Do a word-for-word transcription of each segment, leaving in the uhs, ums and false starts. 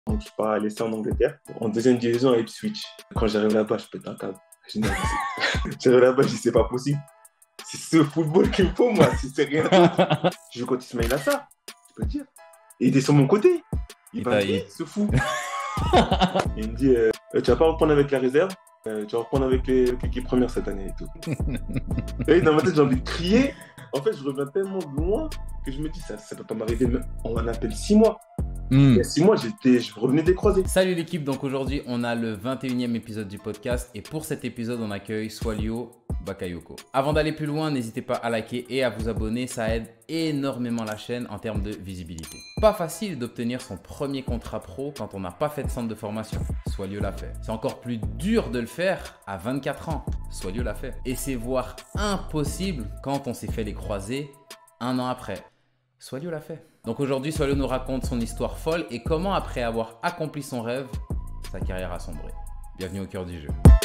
Donc, je pars à l'essai en Angleterre, en deuxième division à Ipswich. Quand j'arrive là-bas, je pète un câble. Je dis, non, c'est- J'arrive là-bas, je dis, c'est pas possible. C'est ce football qu'il me faut, moi. Si c'est rien d'autre, je veux qu'on se mêle à ça. Je peux te dire. Et il est sur mon côté. Il Il va t'a- venir, il- ce fou. Il me dit, euh, Euh, tu vas pas reprendre avec la réserve, euh, tu vas reprendre avec les- avec l'équipe première cette année et tout. Et dans ma tête, j'ai envie de crier. En fait, je reviens tellement de loin que je me dis, ça ne peut pas m'arriver même en un appel six mois. Il y Hmm. a six mois, j'étais, je revenais des croisés. Salut l'équipe, donc aujourd'hui on a le vingt et unième épisode du podcast et pour cet épisode on accueille Swalio Bakayoko. Avant d'aller plus loin, n'hésitez pas à liker et à vous abonner, ça aide énormément la chaîne en termes de visibilité. Pas facile d'obtenir son premier contrat pro quand on n'a pas fait de centre de formation. Swalio l'a fait. C'est encore plus dur de le faire à vingt-quatre ans. Swalio l'a fait. Et c'est voire impossible quand on s'est fait les croisés un an après. Swalio l'a fait. Donc aujourd'hui, Swalio nous raconte son histoire folle et comment, après avoir accompli son rêve, sa carrière a sombré. Bienvenue au cœur du jeu.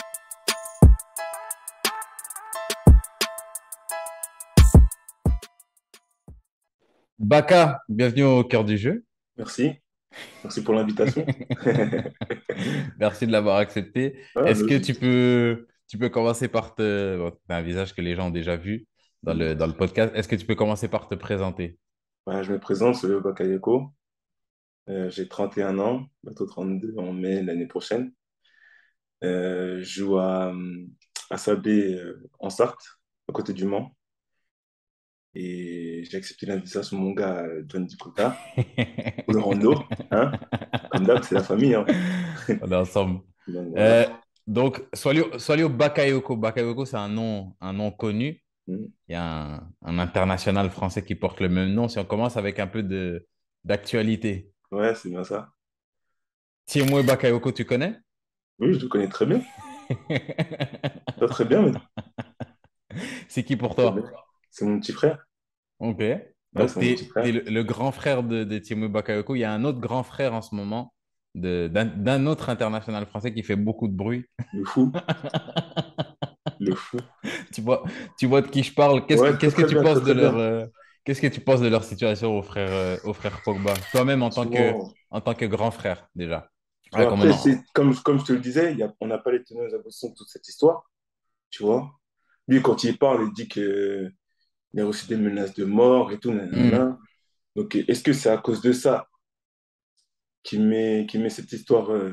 Baka, bienvenue au cœur du jeu. Merci. Merci pour l'invitation. Merci de l'avoir accepté. Ah, Est-ce que tu logique. peux, tu peux commencer par te... Bon, t'as un visage que les gens ont déjà vu dans le, dans le podcast. Est-ce que tu peux commencer par te présenter? Bah, je me présente, c'est Bakayoko. Euh, j'ai trente et un ans, bientôt trente-deux en mai l'année prochaine. Euh, je joue à, à Sablé euh, en Sarthe, à côté du Mans. Et j'ai accepté l'invitation de mon gars euh, John Dikota, ou le Rando, hein. Comme d'hab, c'est la famille, hein. On est ensemble. Donc voilà. Euh, donc, Swalio, Swalio Bakayoko. Bakayoko, c'est un nom, un nom connu. Mm. Il y a un, un international français qui porte le même nom. Si on commence avec un peu de d'actualité. Ouais, c'est bien ça. Thiemoué Bakayoko, tu connais? Oui, je le connais très bien. Pas très bien, mais C'est qui pour très bien. toi? C'est mon petit frère. Ok. Ouais, Donc, c'est tu mon petit es, frère. le, le grand frère de, de Thiemoué Bakayoko. Il y a un autre grand frère en ce moment de- d'un d'un autre international français qui fait beaucoup de bruit. Le fou. Le fou. Tu vois, tu vois de qui je parle. Qu'est-ce que, Ouais, très qu'est-ce que très tu bien, très penses de très leur, bien. euh, qu'est-ce que tu penses de leur situation au frère, euh, au frère Pogba? Toi-même en tant que, Franchement, en tant que grand frère, déjà. tu vois, Ouais, comment après, non? c'est comme, comme je te le disais, il y a, on n'a pas les tenants et les aboutissants de toute cette histoire, tu vois. Lui, quand il parle, il dit qu'il y a reçu des menaces de mort et tout, Hmm. nanana. Donc, est-ce que c'est à cause de ça qu'il met, qu'il met cette histoire euh,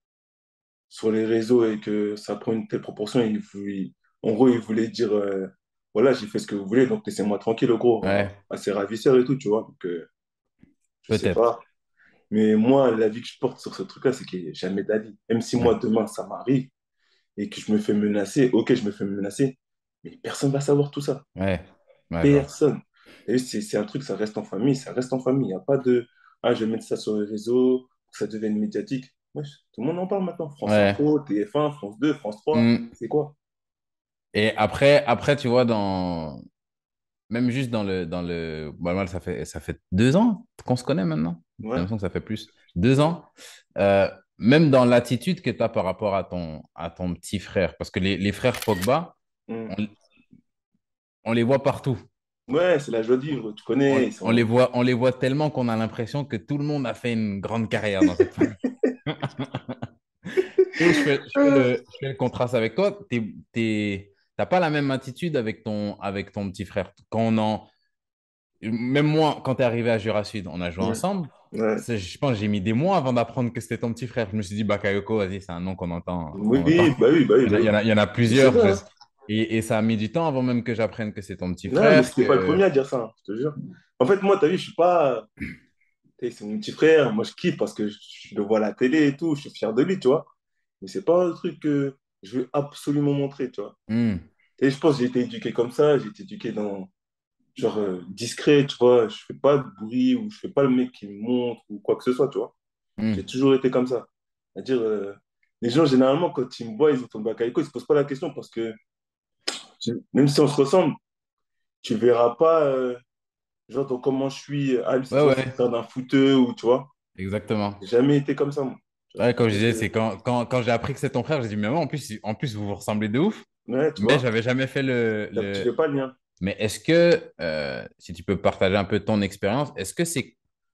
sur les réseaux et que ça prend une telle proportion? Il, voulait- en gros, il voulait dire, euh, voilà, j'ai fait ce que vous voulez, donc laissez-moi tranquille, au gros, à, Ouais, à ses ravisseurs et tout, tu vois. Donc, euh, je sais peut-être. pas. Mais moi, l'avis que je porte sur ce truc-là, c'est qu'il n'y a jamais d'avis. Même si Ouais, moi, demain, ça m'arrive et que je me fais menacer, ok, je me fais menacer, mais personne ne va savoir tout ça. ouais, ouais, je vois. Personne. Et c'est c'est un truc, ça reste en famille, ça reste en famille. Il n'y a pas de, ah, je vais mettre ça sur les réseaux, que ça devienne médiatique. Wesh, tout le monde en parle maintenant. France Ouais. Info, T F un, France deux, France trois, Hmm. c'est quoi? Et après, après, tu vois, dans, même juste dans le, dans le, bah, moi, ça fait, ça fait deux ans qu'on se connaît maintenant. J'ai Ouais. l'impression que ça fait plus. Deux ans. Euh, même dans l'attitude que tu as par rapport à ton, à ton petit frère, parce que les, les frères Pogba, Hmm. on, on les voit partout. Ouais, c'est la joie de vivre, tu On, connais, ils on les sont... voit, on les voit tellement qu'on a l'impression que tout le monde a fait une grande carrière dans cette famille. Et je fais, je fais le, je fais le contraste avec toi. Tu n'as pas la même attitude avec ton, avec ton petit frère. Quand on en, même moi, quand tu es arrivé à Jura Sud, on a joué Hmm. ensemble. Ouais. C'est- Je pense que j'ai mis des mois avant d'apprendre que c'était ton petit frère. Je me suis dit, Bakayoko, vas-y, c'est un nom qu'on entend. Oui, On entend. bah oui, bah oui, Il y en bah a, il y oui. en a, il y en a Je sais plusieurs. bien, je- hein. Et, et ça a mis du temps avant même que j'apprenne que c'est ton petit Non, mais frère. c'était pas le Que... premier à dire ça, hein, je te jure. En fait, moi, t'as vu, je suis pas... Tu sais, c'est mon petit frère, moi je kiffe parce que je, je le vois à la télé et tout, je suis fier de lui, tu vois. Mais c'est pas un truc que je veux absolument montrer, tu vois. Hmm, Et je pense que j'ai été éduqué comme ça, j'ai été éduqué dans, genre, euh, discret, tu vois. Je fais pas de bruit ou je fais pas le mec qui me montre ou quoi que ce soit, tu vois. J'ai hmm. toujours été comme ça. C'est-à-dire, euh, les gens, généralement, quand ils me voient, ils entendent Bakayoko, ils se posent pas la question parce que je- même si on se ressemble, tu verras pas, euh, genre, dans comment je suis, ah, lui, c'est Ouais, trop ouais, faire d'un footeux ou, tu vois. exactement. J'ai jamais été comme ça, moi. Tu vois, Ouais, j'ai comme je toujours disais, été... c'est quand, quand, quand j'ai appris que c'est ton frère, j'ai dit, mais ouais, en plus, en plus, vous vous ressemblez de ouf. Ouais, tu Mais vois. j'avais jamais fait le, Tu le... fais pas le lien. Mais est-ce que, euh, si tu peux partager un peu ton expérience, est-ce que c'est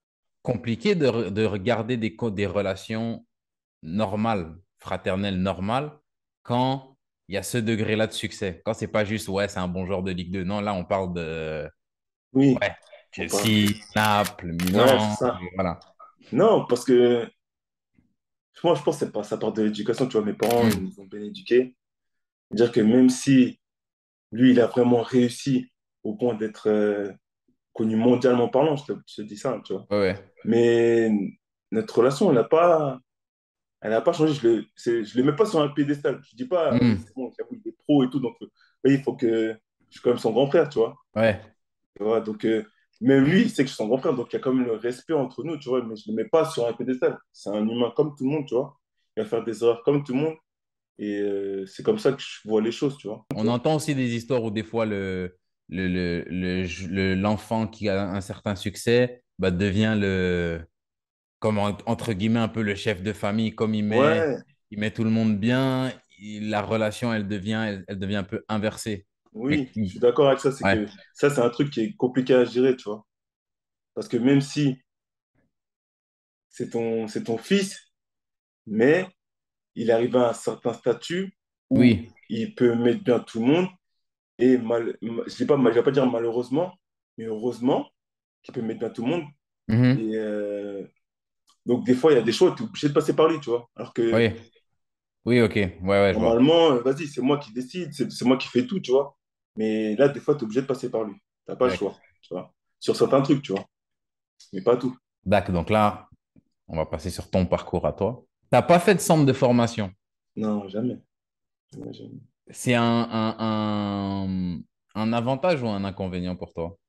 compliqué de, re- de regarder des, co- des relations normales, fraternelles normales, quand il y a ce degré-là de succès. Quand c'est pas juste, ouais, c'est un bon joueur de Ligue deux. Non, là, on parle de, Oui, ouais, on parle. Chelsea, Naples, Ouais, c'est Milan, ça. voilà. Non, parce que moi, je pense que c'est pas, ça part de l'éducation. Tu vois, mes parents, ils Hmm. nous ont bien éduqués. Dire que même si lui, il a vraiment réussi au point d'être euh, connu mondialement parlant, je te, je te dis ça, tu vois. Ouais, ouais. Mais notre relation, elle n'a pas, elle n'a pas changé. Je le, c'est- je le mets pas sur un piédestal. Je dis pas, oui, Hmm. c'est bon, j'avoue, il est pro et tout. Donc, euh, oui, il faut que je suis quand même son grand frère, tu vois. Ouais. Tu vois, donc, euh, même lui, il sait que je suis son grand frère. Donc, il y a quand même le respect entre nous, tu vois. Mais je ne le mets pas sur un piédestal. C'est un humain comme tout le monde, tu vois. Il va faire des erreurs comme tout le monde. Et euh, c'est comme ça que je vois les choses, tu vois. Tu On vois. entend aussi des histoires où des fois le, le, le, le- le- l'enfant qui a un certain succès bah, devient le, comme en- entre guillemets, un peu le chef de famille, comme il met, Ouais, il met tout le monde bien, il- la relation, elle devient, elle, elle devient un peu inversée. Mais oui, je qui- suis d'accord avec ça. C'est ouais. que ça, c'est un truc qui est compliqué à gérer, tu vois. Parce que même si c'est ton, c'est ton fils, mais il arrive à un certain statut où Oui. il peut mettre bien tout le monde. Et mal, je ne vais pas, je vais pas dire malheureusement, mais heureusement qu'il peut mettre bien tout le monde. Mhm. Et euh, donc, des fois, il y a des choix, tu es obligé de passer par lui, tu vois. Alors que Oui. Oui, ok. Ouais, ouais, je vois. normalement, euh, vas-y, c'est moi qui décide, c'est c'est moi qui fais tout, tu vois. Mais là, des fois, tu es obligé de passer par lui. Tu n'as pas le D'accord. choix, tu vois. Sur certains trucs, tu vois. Mais pas tout. D'accord. Donc là, on va passer sur ton parcours à toi. T'as pas fait de centre de formation. Non, jamais. Jamais, jamais. C'est un, un, un, un avantage ou un inconvénient pour toi?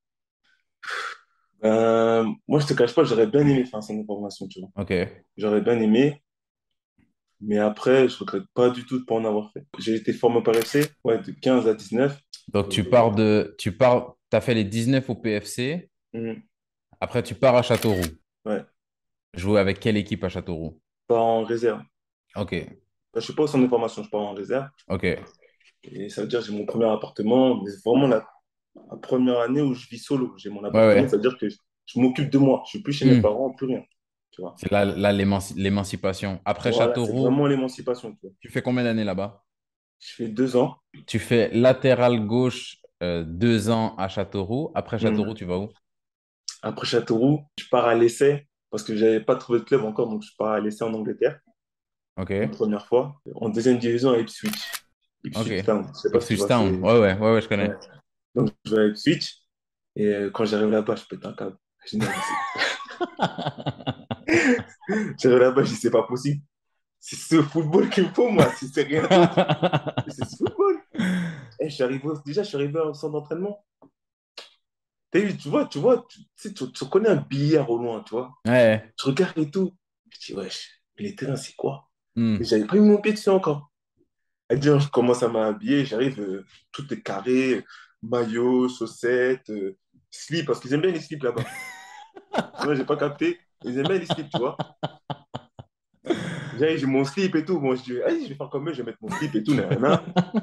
Euh, moi, je te cache pas, j'aurais bien aimé faire un centre de formation, tu vois. Ok. J'aurais bien aimé, mais après, je regrette pas du tout de ne pas en avoir fait. J'ai été formé au P R F C, ouais, de quinze à dix-neuf. Donc tu Et, pars de, tu pars, t'as fait les dix-neuf au P F C. hum, Après, tu pars à Châteauroux. ouais, Jouer avec quelle équipe à Châteauroux? pas en réserve. Ok, Enfin, je suis pas au centre de formation, je pars en réserve. ok. Et ça veut dire que j'ai mon premier appartement, mais c'est vraiment la, la première année où je vis solo. J'ai mon Ouais, appartement, ça ouais. veut dire que je, je m'occupe de moi. Je suis plus chez mes Hmm. parents, plus rien, tu vois. C'est là, là l'émanci- l'émancipation. Après Voilà, c'est Châteauroux, vraiment l'émancipation, tu vois. tu fais combien d'années là-bas? Je fais deux ans. Tu fais latéral gauche euh, deux ans à Châteauroux. Après Châteauroux, Hum. tu vas où? Après Châteauroux, je pars à l'essai parce que j'avais pas trouvé de club encore, donc je pars à l'essai en Angleterre, Ok, une première fois. En deuxième division à Ipswich. ok. Ipswich Town, je sais pas si tu Ipswich vois, Town. c'est... Ouais, ouais, ouais, ouais, je Ouais. connais. Donc je vais à Ipswich et euh, quand j'arrive là-bas, je pète un câble. Je dis non, mais c'est- j'arrive là-bas, je dis c'est pas possible. C'est ce football qu'il me faut, moi, si c'est rien d'autre. C'est ce football. Et je suis arrivé, au- déjà, je suis arrivé au centre d'entraînement. T'as vu, tu vois, tu vois, tu, tu sais, tu- tu reconnais un billard au loin, tu vois. Ouais. Je regarde et tout. Je dis, wesh, mais les terrains, c'est quoi? Mais Hmm. j'avais pas mis mon pied dessus encore. Elle dit, je commence à m'habiller, j'arrive, euh, tout est carré, maillot, chaussettes, euh, slip, parce qu'ils aiment bien les slips là-bas. Moi, j'ai pas capté. Ils aiment bien les slips, tu vois. J'arrive, j'ai mon slip et tout. Moi, je dis, allez, je vais faire comme eux, je vais mettre mon slip et tout, nanana.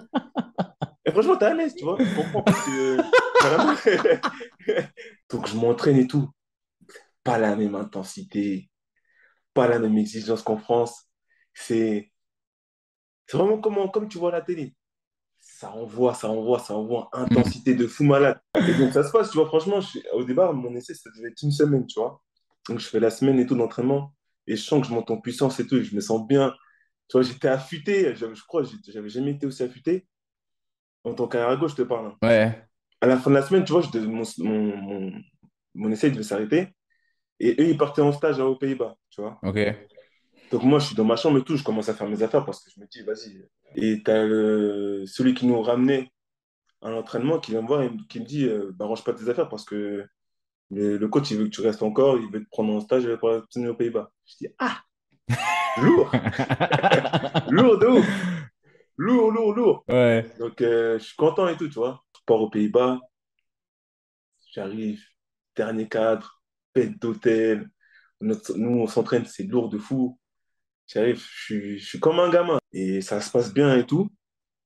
Et franchement, t'es à l'aise, tu vois. Tu comprends parce que t'as rien à- Donc, je m'entraîne et tout. Pas la même intensité, pas la même exigence qu'en France. C'est c'est vraiment comme, comme tu vois à la télé. Ça envoie, ça envoie, ça envoie. Hmm. Intensité de fou malade. Et donc, ça se passe, tu vois. Franchement, je- au départ, mon essai, ça devait être une semaine, tu vois. Donc, je fais la semaine et tout d'entraînement. Et je sens que je monte en puissance et tout. Et je me sens bien. Tu vois, j'étais affûté. Je, je crois que j'ai- j'avais jamais été aussi affûté. En tant qu'arrière à gauche, je te parle, hein. Ouais. À la fin de la semaine, tu vois, je devais- mon, mon, mon, mon essai devait s'arrêter. Et eux, ils partaient en stage aux Pays-Bas, tu vois. Ok. Donc moi, je suis dans ma chambre et tout, je commence à faire mes affaires parce que je me dis, vas-y. Et t'as euh, celui qui nous ramenait à l'entraînement qui vient me voir et qui me dit, euh, bah, range pas tes affaires parce que le, le coach, il veut que tu restes encore, il veut te prendre en stage pour la aux Pays-Bas. Je dis, ah, lourd, lourd de ouf, lourd, lourd, lourd. Ouais. Donc euh, je suis content et tout, tu vois. Je pars aux Pays-Bas, j'arrive, dernier cadre, bête d'hôtel. Notre- Nous, on s'entraîne, c'est lourd de fou. J'arrive, je suis, je suis comme un gamin. Et ça se passe bien et tout.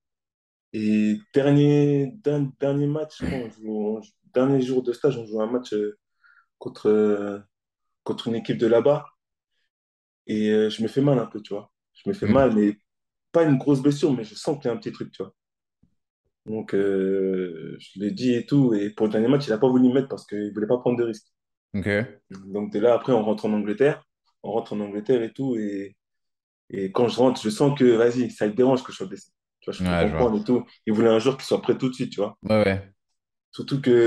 Et dernier, dernier, dernier match, je crois, on joue- on- dernier jour de stage, on joue un match euh, contre, euh, contre une équipe de là-bas et euh, je me fais mal un peu, tu vois. Je me fais Hmm. mal, mais pas une grosse blessure, mais je sens qu'il y a un petit truc, tu vois. Donc, euh, je l'ai dit et tout. Et pour le dernier match, il n'a pas voulu me mettre parce qu'il ne voulait pas prendre de risques. Ok. Donc, de là, après, on rentre en Angleterre. On rentre en Angleterre et tout. Et, et quand je rentre, je sens que, vas-y, ça le dérange que je sois blessé. Tu vois, je peux Ouais, je vois. comprendre et tout. Il voulait un joueur qui soit prêt tout de suite, tu vois. Ouais, ouais. Surtout que,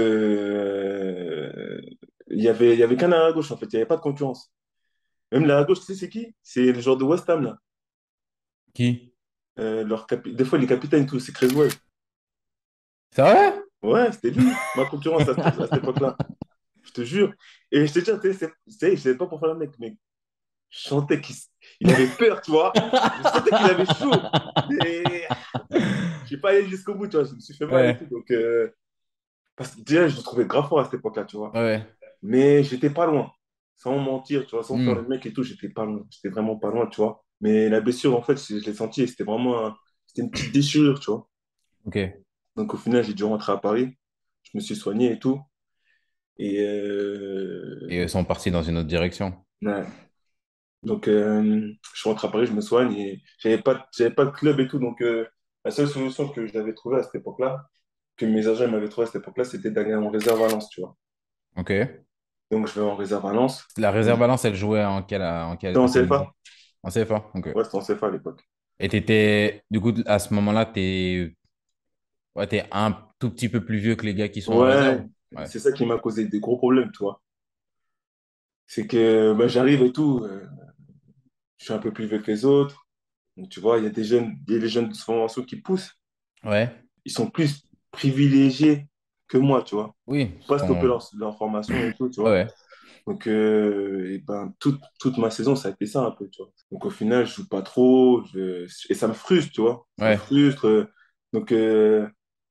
euh, il y avait, il y avait qu'un arrière gauche, en fait. Il n'y avait pas de concurrence. Même l'arrière gauche, tu sais, c'est qui? C'est le joueur de West Ham, là. Qui? Euh, leur capi- Des fois, les capitaines, tout, c'est Creswell. C'est vrai? Ouais, c'était lui, ma concurrence à, cette à cette époque-là. Je te jure. Et je te dis, tu sais, c'est- tu sais, je savais pas pour faire le mec, mais je sentais qu'il s- il avait peur, tu vois. Je sentais qu'il avait chaud. Mais je suis pas allé jusqu'au bout, tu vois. Je me suis fait mal et tout. Ouais, Donc, euh, parce que déjà, je le trouvais grave fort à cette époque-là, tu vois. ouais. Mais j'étais pas loin. Sans mentir, tu vois, sans faire le Hmm. mec et tout, j'étais pas loin. J'étais vraiment pas loin, tu vois. Mais la blessure, en fait, je, je l'ai senti et c'était vraiment un- c'était une petite déchirure, tu vois. Ok. Donc, au final, j'ai dû rentrer à Paris. Je me suis soigné et tout. Et Et eux euh, sont partis dans une autre direction. ouais. Donc, euh, je rentre à Paris, je me soigne et j'avais pas, j'avais pas de club et tout. Donc, euh, la seule solution que j'avais trouvée à cette époque-là, que mes agents m'avaient trouvé à cette époque-là, c'était d'aller en réserve à Lens, tu vois. Ok. Donc, je vais en réserve à Lens. La Donc, réserve balance, elle jouait en quel, en quel, c'était à en quel niveau? C F A. En C F A? Ok. Ouais, c'était en C F A à l'époque. Et t'étais, du coup, à ce moment-là, t'es, ouais, t'es un tout petit peu plus vieux que les gars qui sont en Ouais, réserve. Ouais. c'est ça qui m'a causé des gros problèmes, tu vois. C'est que bah, j'arrive et tout, euh, je suis un peu plus vieux que les autres. Donc, tu vois, il y a des jeunes, il y a des jeunes de formation qui poussent. Ouais. Ils sont plus privilégiés que moi, tu vois. Oui. Pas stopper Ton... leur, leur formation et tout, tu Ouais, vois. ouais. Donc, euh, et ben, toute, toute ma saison, ça a été ça un peu, tu vois. Donc, au final, je joue pas trop, je- et ça me frustre, tu vois. Ça me Ouais. frustre. euh, Donc, euh,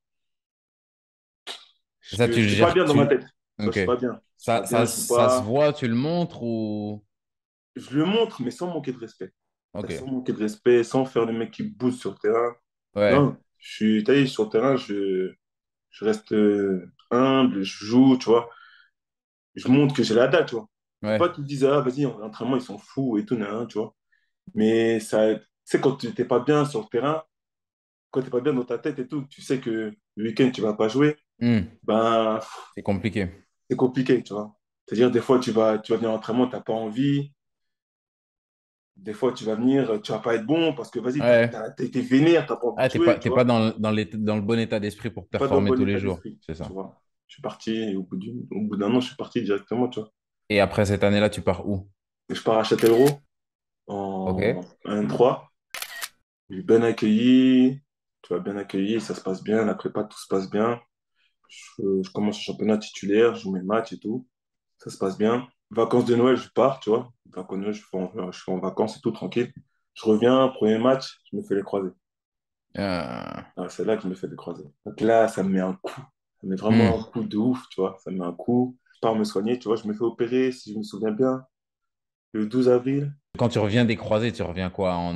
Et ça, je, tu je le suis pas gères, bien dans ma tu... tête. Tu vois, je Ok. suis pas bien. Je suis pas Ça, bien, ça, je joue ça se pas. voit, tu le montres ou... Je le montre, mais sans manquer de respect. Sans Ok. manquer de respect, sans faire le mec qui bouge sur le terrain. Ouais. Non, je suis taillé sur le terrain, je, je reste euh, humble, je joue, tu vois. Je montre que j'ai la dalle, tu vois. Faut pas Ouais. qu'ils disent, ah, vas-y, en entraînement, ils sont fous et tout, nan, nan, tu vois. Mais ça, tu sais, quand tu n'es pas bien sur le terrain, quand tu n'es pas bien dans ta tête et tout, tu sais que le week-end, tu vas pas jouer, Hmm. ben, pff, C'est compliqué. c'est compliqué, tu vois. C'est-à-dire, des fois, tu vas, tu vas venir à l'entraînement, tu n'as pas envie. Des fois, tu vas venir, tu vas pas être bon parce que, vas-y, t'as, Ouais. t'as, t'as été vénère, t'as pas envie Ah, de t'es pas, jouer, tu t'es pas vois. dans, le- dans, l'état- dans le bon état d'esprit pour Pas dans le performer bon tous les état jours. d'esprit, C'est tu ça. vois. Je suis parti et au bout du, au bout d'un an, je suis parti directement, tu vois. Et après cette année-là, tu pars où? Et je pars à Châtellerault Ok. en un trois. Je suis bien accueilli, tu vois, bien accueilli, ça se passe bien, la prépa, tout se passe bien. Je, je commence le championnat titulaire, je joue mes matchs et tout. Ça se passe bien. Vacances de Noël, je pars, tu vois. Vacances de Noël, je suis en, je suis en vacances et tout, tranquille. Je reviens, premier match, je me fais les croisés. Euh, Ah, c'est là que je me fais les croisés. Donc là, ça me met un coup. Ça me met vraiment un hmm. coup de ouf, tu vois. Ça me met un coup. Je pars me soigner, tu vois. Je me fais opérer, si je me souviens bien, le douze avril. Quand tu reviens des croisés, tu reviens quoi? En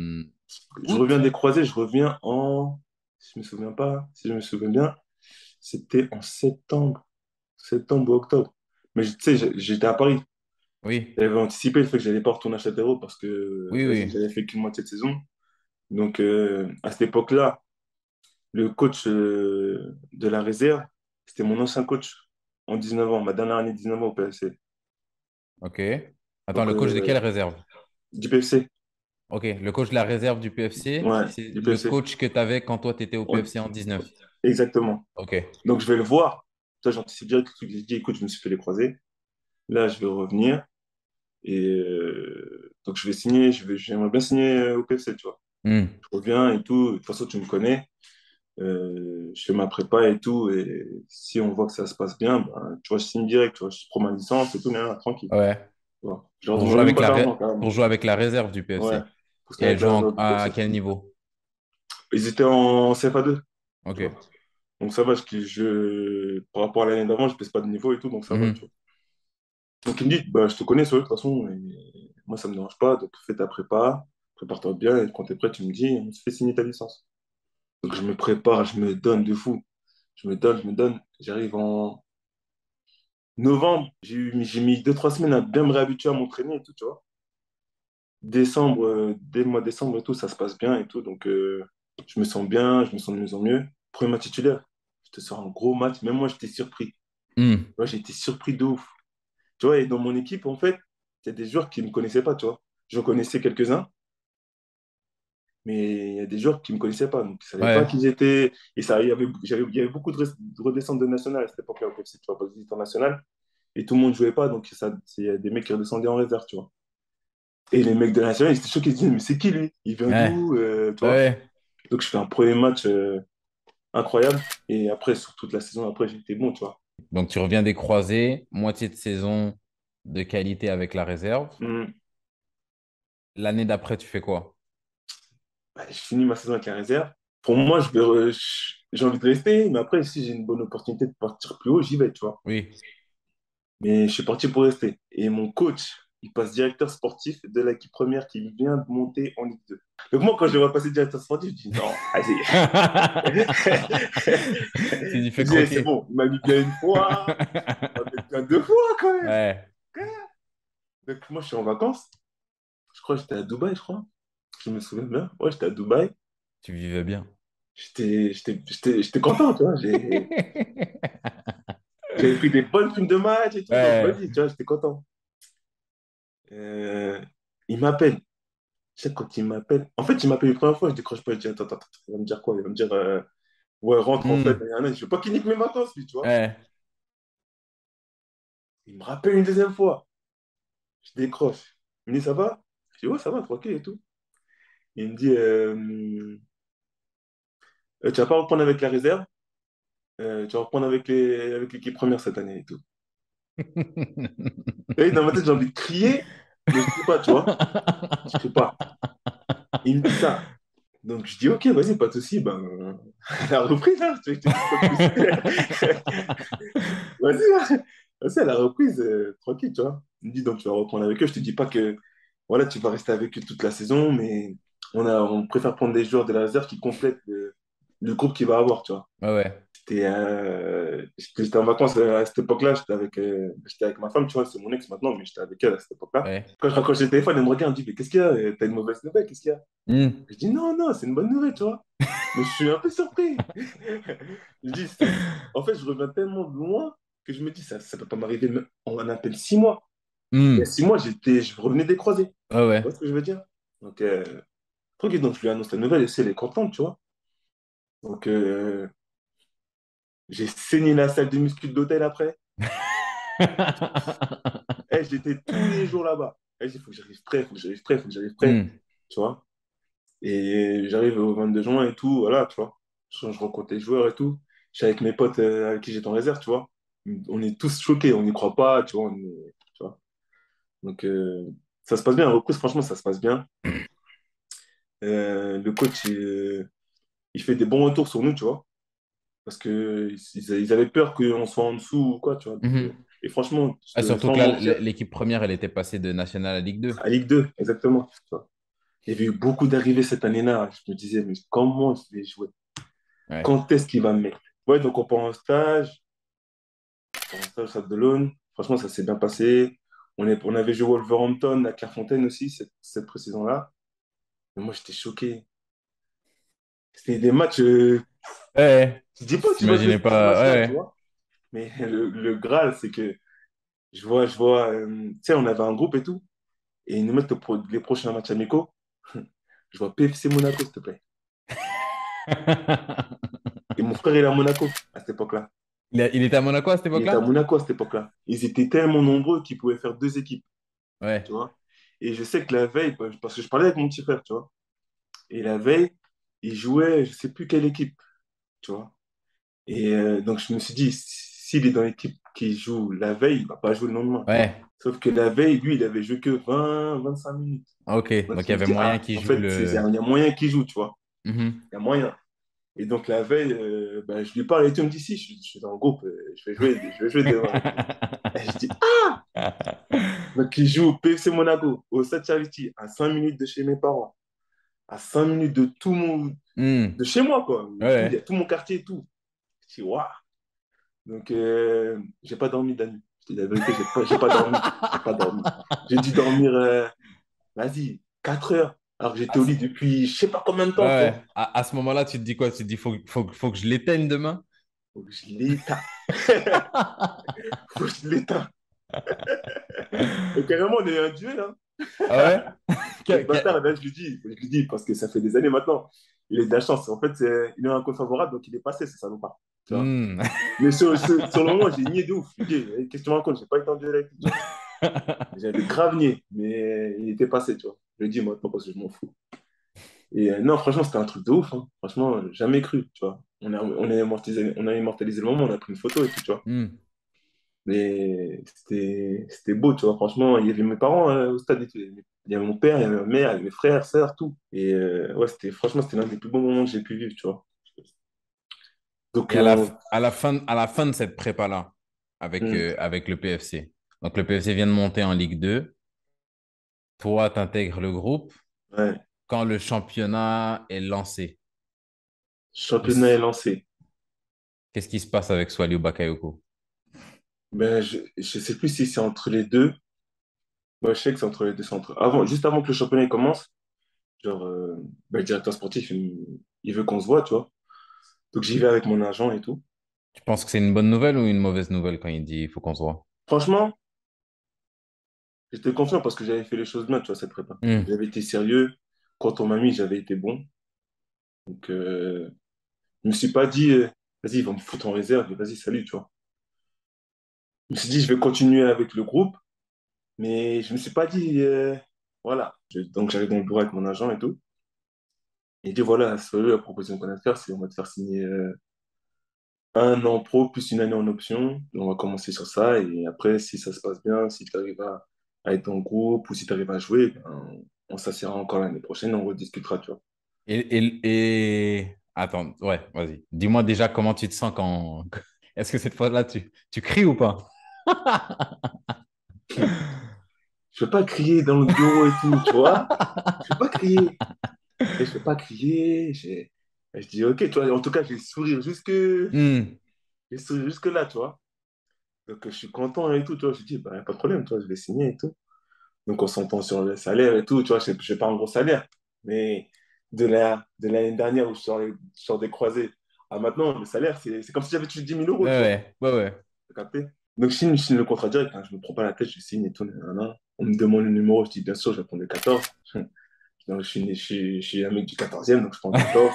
Je reviens août? des croisés, je reviens en... Si je me souviens pas, si je me souviens bien, c'était en septembre. Septembre ou octobre. Mais tu sais, j'ai- j'étais à Paris. Oui. J'avais anticipé le fait que j'allais pas retourner à Châtellerault parce que, Oui, vas-y, oui. j'avais fait qu'une moitié de saison. Donc, euh, à cette époque-là, le coach euh, de la réserve, c'était mon ancien coach en dix-neuf ans, ma dernière année de dix-neuf ans au P F C. Ok. Attends, Donc, le coach de quelle euh, réserve? du P F C, Ok. Le coach de la réserve du P F C, ouais, c'est du le P F C. coach que tu avais quand toi, tu étais au Ouais, P F C en dix-neuf. exactement. Ok. Donc, je vais le voir. Toi, j'anticipe direct le truc. J'ai dit, écoute, je me suis fait les croisés. Là, je vais revenir. Et euh, donc, je vais signer. Je vais, j'aimerais bien signer euh, au P F C, tu vois. Hmm. Je reviens et tout. De toute façon, tu me connais. Euh, je fais ma prépa et tout. Et si on voit que ça se passe bien, ben, tu vois, je signe direct. Tu vois, je prends ma licence et tout, mais là, tranquille. Ouais. Tu vois. Je leur Pour demande jouer même avec pas la, d'argent, ré- pour carrément. jouer avec la réserve du Ouais. P F C. Parce Et qu'il y elle avait joue la en- réserve du à P F C. quel niveau? Ils étaient en C F A deux, tu vois. Ok. Donc ça va, je, je, par rapport à l'année d'avant, je ne baisse pas de niveau et tout, donc ça va, tu Mhm. vois. Donc il me dit, bah, je te connais, sur de toute façon, et moi ça me dérange pas, donc fais ta prépa, prépare-toi bien, et quand tu es prêt, tu me dis, on se fait signer ta licence. Donc je me prépare, je me donne de fou. Je me donne, je me donne. J'arrive en Novembre, j'ai eu- j'ai mis deux, trois semaines à bien me réhabituer à m'entraîner et tout, tu vois. Décembre, euh, dès le mois de décembre et tout, ça se passe bien et tout. Donc, euh, je me sens bien, je me sens de mieux en mieux. Premier match titulaire, je te sors un gros match. Même moi, j'étais surpris. Hmm. Moi, j'ai été surpris de ouf. Tu vois, et dans mon équipe, en fait, il y a des joueurs qui ne me connaissaient pas, tu vois. J'en connaissais quelques-uns, mais il y a des joueurs qui ne me connaissaient pas. Donc, ils ne savaient pas Ouais. qui j'étais. Et ça, il y avait, j'avais- il y avait beaucoup de, res- de redescentes de national à cette époque-là au P F C, tu vois, parce qu'ils étaient en national. Et tout le monde ne jouait pas, donc ça, il y a des mecs qui redescendaient en réserve, tu vois. Et les mecs de la nationale, ils étaient choqués, ils disaient, mais c'est qui lui? Il vient Ouais. d'où? Euh, tu vois? Ouais. Donc, je fais un premier match euh, incroyable. Et après, sur toute la saison, après, j'étais bon, tu vois. Donc, tu reviens des croisés, moitié de saison de qualité avec la réserve. Hum. L'année d'après, tu fais quoi? Bah, je finis ma saison avec la réserve. Pour moi, je vais re- je- j'ai envie de rester, mais après, si j'ai une bonne opportunité de partir plus haut, j'y vais, tu vois. Oui. Mais je suis parti pour rester. Et mon coach, il passe directeur sportif de l'équipe première qui vient de monter en Ligue deux. Donc moi, quand je le vois passer directeur sportif, je dis non, vas-y. Tu lui Je fais dis, eh, c'est croquer. bon, il m'a mis bien une fois, il m'a mis bien deux fois quand même. Ouais. Donc moi, je suis en vacances. Je crois que j'étais à Dubaï, je crois. Je me souviens bien. Ouais, j'étais à Dubaï. Tu vivais bien. J'étais, j'étais, j'étais, j'étais content, tu vois. J'ai, j'avais pris des bonnes films de match et tout, donc Ouais. vas-y, tu vois, j'étais content. Euh, il m'appelle. Je sais, quand il m'appelle. En fait, il m'appelle une première fois, je décroche pas, je dis attends, attends, attends, il va me dire quoi? Il va me dire euh, ouais, rentre en fait. Hmm. Et je veux pas qu'il nique mes vacances, lui, tu vois. Ouais. Il me rappelle une deuxième fois. Je décroche. Il me dit ça va? Je dis ouais, ça va, tranquille et tout. Il me dit euh, euh, tu vas pas reprendre avec la réserve, euh, tu vas reprendre avec les, avec l'équipe première cette année et tout. Et dans ma tête, j'ai envie de crier, mais je crie pas, tu vois. Je crie pas. Il me dit ça. Donc je dis ok, vas-y, pas de souci, ben, la reprise, hein, je te je te dis quoi de plus. Vas-y, hein. Vas-y, à la reprise, euh, tranquille, tu vois. Il me dit donc tu vas reprendre avec eux. Je te dis pas que voilà, tu vas rester avec eux toute la saison, mais on a, on préfère prendre des joueurs de la réserve qui complètent le, le groupe qu'il va avoir, tu vois. Ouais, ouais. J'étais euh, j'étais j'étais en vacances euh, à cette époque-là, j'étais avec, euh, j'étais avec ma femme, tu vois, c'est mon ex maintenant, mais j'étais avec elle à cette époque-là. Ouais. Quand je raccroche le téléphone, elle me regarde, elle me dit, mais qu'est-ce qu'il y a? Euh, T'as une mauvaise nouvelle, qu'est-ce qu'il y a? Hmm. Je dis, non, non, c'est une bonne nouvelle, tu vois. Mais je suis un peu surpris. Je dis, ça- en fait, je reviens tellement de loin que je me dis, ça ne peut pas m'arriver même en à peine six mois. Il y a Hmm. six mois, j'étais, je revenais des croisés. Tu Ouais, vois ouais. ce que je veux dire? Donc, euh, tranquille, donc je lui annonce la nouvelle et si elle est contente, tu vois. Donc, euh, j'ai saigné la salle de muscu d'hôtel après. Eh, j'étais tous les jours là-bas. Eh, il faut que j'arrive prêt, il faut que j'arrive prêt, il faut que j'arrive prêt. Hmm. Tu vois? Et j'arrive au vingt-deux juin et tout, voilà, tu vois. Je, je rencontre les joueurs et tout. Je suis avec mes potes euh, avec qui j'étais en réserve, tu vois. On est tous choqués, on n'y croit pas, tu vois. on est- tu vois. Donc, euh, ça se passe bien. La reprise, franchement, ça se passe bien. Euh, le coach, il, il fait des bons retours sur nous, tu vois. Parce qu'ils ils avaient peur qu'on soit en dessous ou quoi, tu vois. Donc, euh, Mhm. et franchement, Ah, je- surtout sans que là, l- mentir, l'équipe première, elle était passée de National à Ligue deux. à Ligue deux, exactement. Tu vois. Il y avait eu beaucoup d'arrivées cette année-là. Je me disais, mais comment je vais jouer? Ouais. Quand est-ce qu'il va me mettre? Ouais, donc on part en stage. Pour un stage au Stade de l'Aune. Franchement, ça s'est bien passé. On, est, on avait joué Wolverhampton à Clairefontaine aussi, cette, cette pré-saison-là. Mais moi, j'étais choqué. C'était des matchs. Euh, Ouais. je dis pas que tu vas jouer T'imaginais ce pas. match-là, tu Ouais. vois. Mais le, le Graal, c'est que je vois, je vois, euh, tu sais, on avait un groupe et tout. Et ils nous mettent le pro- les prochains matchs amicaux. Je vois P F C Monaco, s'il te plaît. Et mon frère, il est à Monaco à cette époque-là. Il, a- il était à Monaco à cette Il était à époque-là? Monaco à cette époque-là. Ils étaient tellement nombreux qu'ils pouvaient faire deux équipes, tu Ouais. vois. Et je sais que la veille, parce que je parlais avec mon petit frère, tu vois. Et la veille, il jouait, je sais plus quelle équipe, tu vois. Et euh, donc, je me suis dit, s'il est dans l'équipe qui joue la veille, il va pas jouer le lendemain, tu vois. Ouais. Sauf que la veille, lui, il avait joué que vingt, vingt-cinq minutes. Ok. Donc, Donc, il je y me suis avait dit, moyen ah, qu'il en joue fait, c'est- il y le. a moyen qu'il joue, tu vois. Mhm. Il y a moyen. Et donc, la veille, euh, ben, je lui parle et tout, il me dit, si, je, je suis dans le groupe, euh, je vais jouer, je vais jouer demain et tout. Et je dis, ah! Donc, il joue au P F C Monaco, au Stade Charity, à cinq minutes de chez mes parents, à cinq minutes de tout mon, Hmm. de chez moi, quoi. Tout, il y a Ouais. tout mon quartier et tout. Je dis, waouh! Donc, euh, j'ai pas dormi de la nuit. Je dis la vérité, j'ai pas, j'ai pas dormi. J'ai pas dormi. J'ai dû dormir, euh, vas-y, quatre heures. Alors que j'étais Ah, au c'est- lit depuis je sais pas combien de ouais, temps, tu vois. ouais. À, à ce moment-là, tu te dis quoi? Tu te dis, faut, faut, faut que je l'éteigne demain? Faut que je l'éteins. Faut que je l'éteins. Et carrément, on est un duel, hein. Ah ouais? Et le Que- que- bâtard, là, je lui dis, je lui dis, parce que ça fait des années maintenant. Il a de la chance. En fait, c'est- il a un code favorable, donc il est passé, c'est salopard. Tu vois. Hmm. Mais sur, sur, sur le moment, j'ai nié de ouf. Je lui dis, eh, qu'est-ce que tu me racontes? J'ai pas eu le temps de duel avec lui, tu vois. J'avais grave nié, mais il était passé, tu vois. Je lui dis maintenant parce que je m'en fous. Et euh, non, franchement, c'était un truc de ouf, hein. Franchement, euh, jamais cru, tu vois. On a, on a immortalisé, on a immortalisé le moment, on a pris une photo et tout, tu vois. Hmm. Mais c'était c'était beau, tu vois. Franchement, il y avait mes parents hein, au stade et tout. Il y avait mon père, il y avait ma mère, il y avait mes frères, sœurs, tout. Et euh, ouais, c'était, franchement, c'était l'un des plus beaux moments que j'ai pu vivre, tu vois. Donc, Et à la, euh, f- à la fin, à la fin de cette prépa-là, avec, hmm, euh, avec le P F C, donc le P F C vient de monter en Ligue deux, toi, tu intègres le groupe ouais, quand le championnat est lancé. championnat est Qu'est-ce lancé. qu'est-ce qui se passe avec Swalio Bakayoko? Ben, je, je sais plus si c'est entre les deux. Moi, je sais que c'est entre les deux. C'est entre... Avant, juste avant que le championnat il commence, genre, euh, ben, le directeur sportif, il, il veut qu'on se voit, tu vois. Donc, j'y vais avec mon agent et tout. Tu penses que c'est une bonne nouvelle ou une mauvaise nouvelle quand il dit il faut qu'on se voit? Franchement, j'étais confiant parce que j'avais fait les choses bien, tu vois, cette prépa. Hmm. J'avais été sérieux. Quand on m'a mis, j'avais été bon. Donc, euh, je me suis pas dit, euh, vas-y, ils vont me foutre en réserve et vas-y, salut, tu vois. Je me suis dit, je vais continuer avec le groupe, mais je me suis pas dit, euh, voilà. Je- donc, j'allais dans le bureau avec mon agent et tout. Et il dit, voilà, c'est la proposition qu'on a de faire, c'est on va te faire signer euh, un an pro plus une année en option. On va commencer sur ça. Et après, si ça se passe bien, si tu arrives à, à être dans le groupe ou si tu arrives à jouer, ben, on, on s'assiera encore l'année prochaine, on rediscutera, tu vois. Et, et, et... Attends, ouais, vas-y. Dis-moi déjà comment tu te sens quand... Est-ce que cette fois-là, tu, tu cries ou pas? Je ne vais pas crier dans le bureau et tout, tu vois. Je ne vais pas crier. Et je ne vais pas crier. j'ai- et je dis, ok, tu vois, en tout cas, j'ai le sourire jusque, j'ai Hmm. le sourire jusque là, tu vois. Donc, je suis content et tout, tu vois. Je dis, bah, y a pas de problème, tu vois, je vais signer et tout. Donc, on s'entend sur le salaire et tout, tu vois. Je n'ai pas un gros salaire. Mais de la, de l'année dernière où je sors, les- je sors des croisés à maintenant, le salaire, c'est c'est comme si j'avais touché dix mille euros, tu vois. Ouais, ouais, ouais, ouais. T'as capté? Donc, je signe, je signe le contrat direct, hein. Je me prends pas la tête, je signe et tout. Nanana. On me demande le numéro, je dis, bien sûr, je vais prendre le quatorze. Donc, je suis, né- je suis, je suis un mec du quatorzième, donc je prends le quatorze.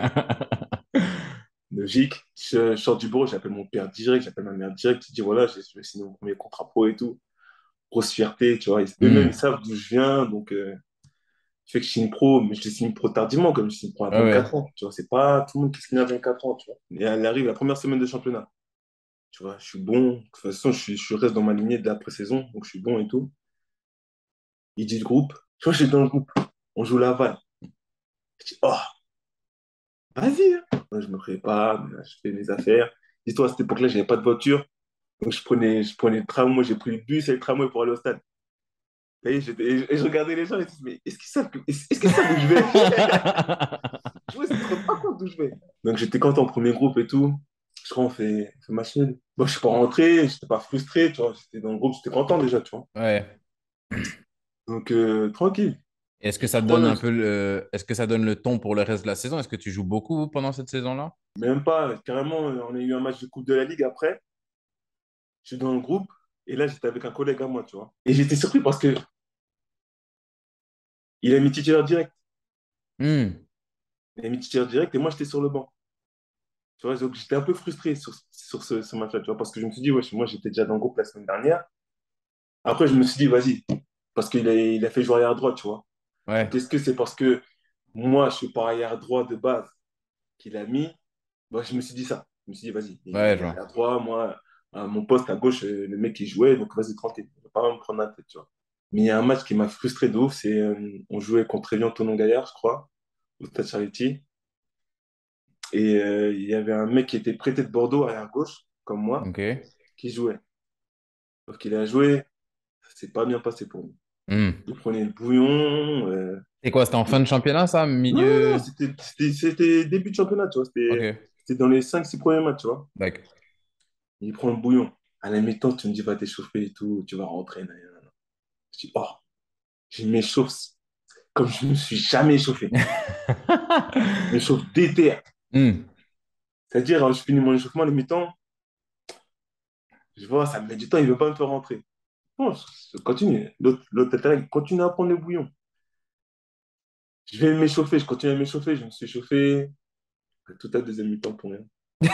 Logique. Je, je sors du bureau, j'appelle mon père direct, j'appelle ma mère direct. Je dis, voilà, j'ai j'ai signé mon premier contrat pro et tout. Grosse fierté, tu vois. Ils- Eux-mêmes, ils Hmm. savent d'où je viens, donc euh, je fais que je signe pro, mais je le signe pro tardivement, comme je signe pro à Ouais, vingt-quatre ouais. ans. Tu vois, c'est pas tout le monde qui signe à vingt-quatre ans, tu vois. Et elle arrive la première semaine de championnat. Tu vois, je suis bon. De toute façon, je, suis, je reste dans ma lignée de la pré-saison, donc je suis bon et tout. Il dit le groupe. Tu vois, je suis dans le groupe. On joue Laval. Je dis, oh, vas-y, hein. Moi, je me prépare, je fais mes affaires. Dis-toi, à cette époque-là, j'avais pas de voiture. Donc, je prenais, je prenais le tram. Moi, j'ai pris le bus et le tramway pour aller au stade. Et, j'étais- et je regardais les gens et je disais, mais est-ce qu'ils savent, que- est-ce est-ce qu'ils savent où je vais? Je vois, ils ne se rendent pas compte d'où je vais. Donc, j'étais content en premier groupe et tout. Je crois, on fait, on fait machine. Moi, je suis pas rentré, je n'étais pas frustré, tu vois. J'étais dans le groupe, j'étais content déjà, tu vois. Ouais. Donc, euh, tranquille. Est-ce que Je ça prends donne le- un peu le... Est-ce que ça donne le ton pour le reste de la saison? Est-ce que tu joues beaucoup pendant cette saison-là? Même pas, carrément, on a eu un match de Coupe de la Ligue après. Je suis dans le groupe et là, j'étais avec un collègue à moi, tu vois. Et j'étais surpris parce que il a mis titulaire direct. Hmm. Il a mis titulaire direct et moi, j'étais sur le banc. Tu vois, donc j'étais un peu frustré sur, sur ce, ce match-là, tu vois, parce que je me suis dit, ouais, moi, j'étais déjà dans le groupe la semaine dernière. Après, je me suis dit, vas-y, parce qu'il a, il a fait jouer arrière droit, tu vois. Donc, Ouais. est-ce que c'est parce que moi, je suis pas arrière droit de base qu'il a mis? Bah, je me suis dit ça. Je me suis dit, vas-y, Ouais, il je est vois. arrière droit, moi, à mon poste à gauche, euh, le mec, il jouait, donc vas-y, tranquille. Je vais pas me prendre la tête, tu vois. Mais il y a un match qui m'a frustré de ouf, c'est euh, on jouait contre Evian Tonon Gaillard, je crois, au Stade Charity. Et euh, il y avait un mec qui était prêté de Bordeaux, arrière gauche, comme moi, Ok. qui jouait. Sauf qu'il a joué, ça s'est pas bien passé pour lui. Hmm. Il prenait le bouillon. euh, C'est quoi? C'était en fin de championnat, ça? Non, non, non, Milieu? c'était c'était- c'était début de championnat, tu vois. C'était Ok. c'était dans les cinq six premiers matchs, tu vois. D'accord. Il prend le bouillon. À la mi-temps, tu me dis, va t'échauffer et tout, tu vas rentrer. nan, nan, nan. Je dis, oh, je m'échauffe comme je ne me suis jamais échauffé. Je m'échauffe d'été. Hmm. C'est-à-dire, hein, je finis mon échauffement à la mi-temps, je vois, ça me met du temps, il ne veut pas me faire rentrer. Bon, je, je continue. L'autre, l'autre terrain, il continue à prendre le bouillon. Je vais m'échauffer, je continue à m'échauffer, je me suis échauffé toute la deuxième mi-temps pour rien.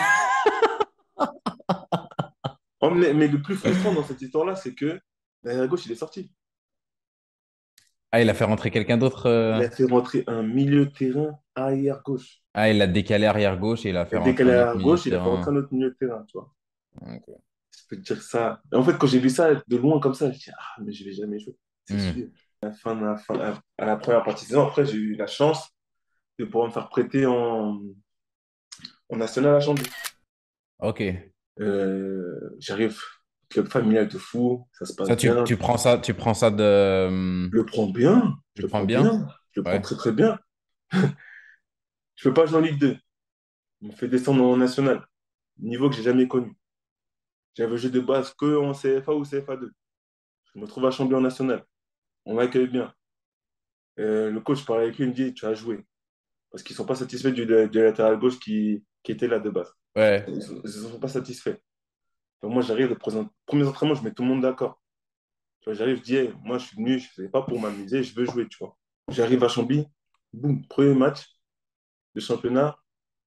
Oh, mais, mais le plus frustrant dans cette histoire-là, c'est que derrière gauche, il est sorti. Ah, il a fait rentrer quelqu'un d'autre. Il euh, a fait rentrer un milieu de terrain arrière gauche. Ah, il l'a décalé arrière gauche et il a fait Et dès rentrer qu'elle un est autre à milieu de gauche, il a fait rentrer terrain. un autre milieu de terrain, tu vois. Ok. Je peux te dire ça. Et en fait, quand j'ai vu ça de loin comme ça, je dis, ah, mais je vais jamais jouer. C'est Hmm. sûr. À la fin, à la fin- à la première partie de saison, après, j'ai eu la chance de pouvoir me faire prêter en, en national à Chambly. Ok. Euh, j'arrive, club familial de fou, ça se Ça, passe tu, bien. tu prends ça, tu prends ça de. hum, Je le prends bien, Tu je le le prends prends bien? bien, je le prends Ouais. très très bien. Je peux pas jouer en Ligue deux. On me fait descendre en national, niveau que j'ai jamais connu. J'avais joué de base que en C F A ou C F A deux. Je me trouve à Chambly en national. On m'accueille bien. Euh, le coach parle avec lui, il me dit, tu as joué. Parce qu'ils ne sont pas satisfaits du, du latéral gauche qui, qui était là de base. Ils Ouais. ne sont, ils sont pas satisfaits. Donc moi, j'arrive, les présent- premiers entraînements, je mets tout le monde d'accord. Tu vois, j'arrive, je dis, hey, moi, je suis venu, je ne fais pas pour m'amuser, je veux jouer, tu vois. J'arrive à Chambly, boum, premier match de championnat,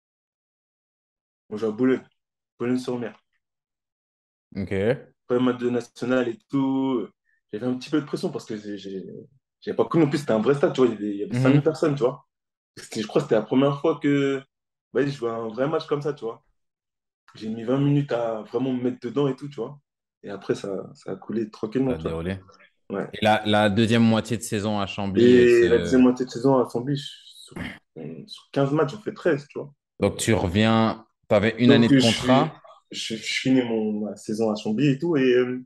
on joue à Boulogne, Boulogne-sur-Mer. Ok. Premier match de national et tout. J'avais un petit peu de pression parce que j'ai j'ai- j'avais pas connu. En plus, c'était un vrai stade, tu vois, il y avait, il y avait cinq mille Mhm. personnes, tu vois. C'était- Je crois que c'était la première fois que vas-y, je jouais un vrai match comme ça, tu vois. J'ai mis vingt minutes à vraiment me mettre dedans et tout, tu vois. Et après, ça, ça a coulé tranquillement, Ça a tu vois. déroulé. Ouais. Et la, la deuxième moitié de saison à Chambly, elle Et la se... deuxième moitié de saison à Chambly, je- sur, sur quinze matchs, j'en fais treize, tu vois. Donc tu reviens, tu avais une année Donc, de euh, je suis, contrat. je, je finis mon, ma saison à Chambly et tout. Et euh,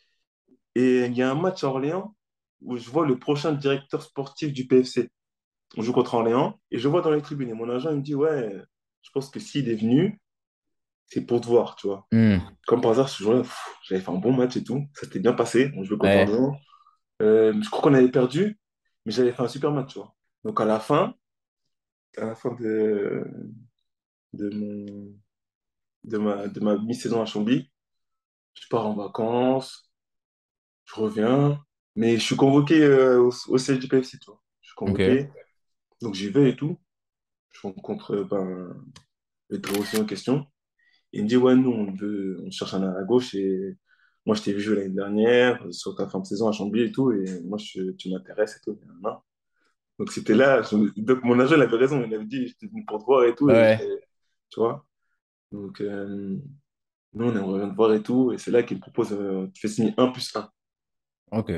et il y a un match à Orléans où je vois le prochain directeur sportif du P F C. On joue contre Orléans et je vois dans les tribunes. Et mon agent il me dit, ouais, je pense que s'il est venu, c'est pour te voir, tu vois. Hmm. Comme par hasard, ce jour-là, pff, j'avais fait un bon match et tout. Ça s'était bien passé. On jouait contre Ouais. Orléans. Euh, je crois qu'on avait perdu, mais j'avais fait un super match, tu vois. Donc à la fin, à la fin de, de, mon, de ma, de ma mi-saison à Chambly, je pars en vacances, je reviens, mais je suis convoqué euh, au, au siège du P F C, tu vois. Je suis Ok. convoqué, donc j'y vais et tout. Je rencontre euh, ben, le aussi en question. Il me dit, ouais, nous, on veut, on cherche un arrière à gauche et moi, je t'ai vu jouer l'année dernière euh, sur ta fin de saison à Chambly et tout, et moi, je, tu m'intéresses et tout. Donc c'était là, je- donc mon agent il avait raison, il avait dit j'étais venu pour te voir et tout, et Ouais. j'étais- tu vois. Donc euh, nous on aimerait bien te voir et tout, et c'est là qu'il me propose, euh, tu fais signer un plus un. Ok.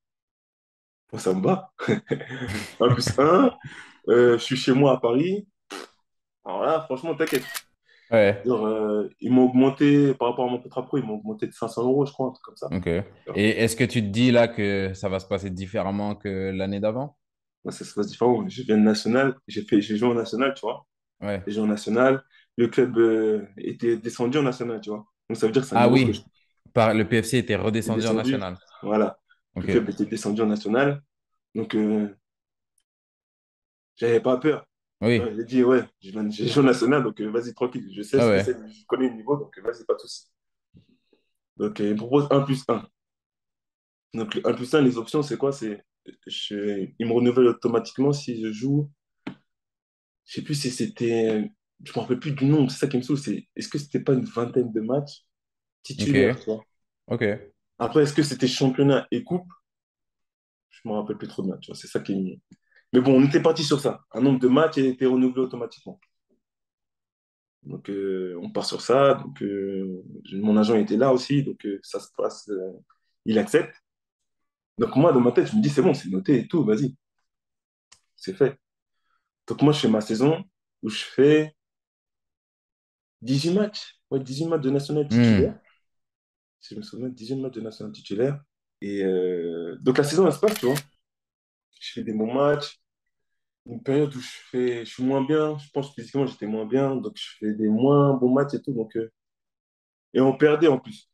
Moi ça me va. Un plus un, euh, je suis chez moi à Paris. Alors là, franchement, t'inquiète. Ouais. Genre, euh, ils m'ont augmenté, par rapport à mon contrat pro, ils m'ont augmenté de cinq cents euros, je crois, un truc comme ça. Ok. Et est-ce que tu te dis là que ça va se passer différemment que l'année d'avant? Moi, ça se passe différent. Je viens de national, j'ai fait, j'ai joué en national, tu vois. Ouais. J'ai joué en national. Le club euh, était descendu en national, tu vois. Donc ça veut dire que c'est un Ah niveau que je oui. Par, le P F C était est redescendu en descendu. national. Voilà. Le Ok. club était descendu en national. Donc, euh, j'avais pas peur. Tu vois, Oui. j'ai dit, ouais, je viens- j'ai joué au national, donc euh, vas-y, tranquille. Je sais Ah ce que ouais. c'est, je connais le niveau, donc euh, vas-y, pas de souci. Donc, euh, il me propose un plus un. Donc, le un plus un, les options, c'est quoi? C'est, je- il me renouvelle automatiquement si je joue. Je sais plus si c'était. Je me rappelle plus du nom, c'est ça qui me saoule. C'est, est-ce que c'était pas une vingtaine de matchs Ok. titulaires, tu vois? Ok. Après, est-ce que c'était championnat et coupe? Je me rappelle plus trop de matchs, tu vois, c'est ça qui est. Mais bon, on était parti sur ça. Un nombre de matchs a été renouvelé automatiquement. Donc, euh, on part sur ça. Donc, euh, mon agent était là aussi. Donc, euh, ça se passe. Euh, il accepte. Donc, moi, dans ma tête, je me dis, c'est bon, c'est noté et tout. Vas-y, c'est fait. Donc, moi, je fais ma saison où je fais dix-huit matchs. Ouais, dix-huit matchs de national titulaire. Hmm. Si je me souviens, dix-huit matchs de national titulaire. Et euh, donc, la saison, elle se passe, tu vois. Je fais des bons matchs. Une période où je fais, je suis moins bien. Je pense que physiquement, j'étais moins bien. Donc, je fais des moins bons matchs et tout. Donc, euh, et on perdait en plus.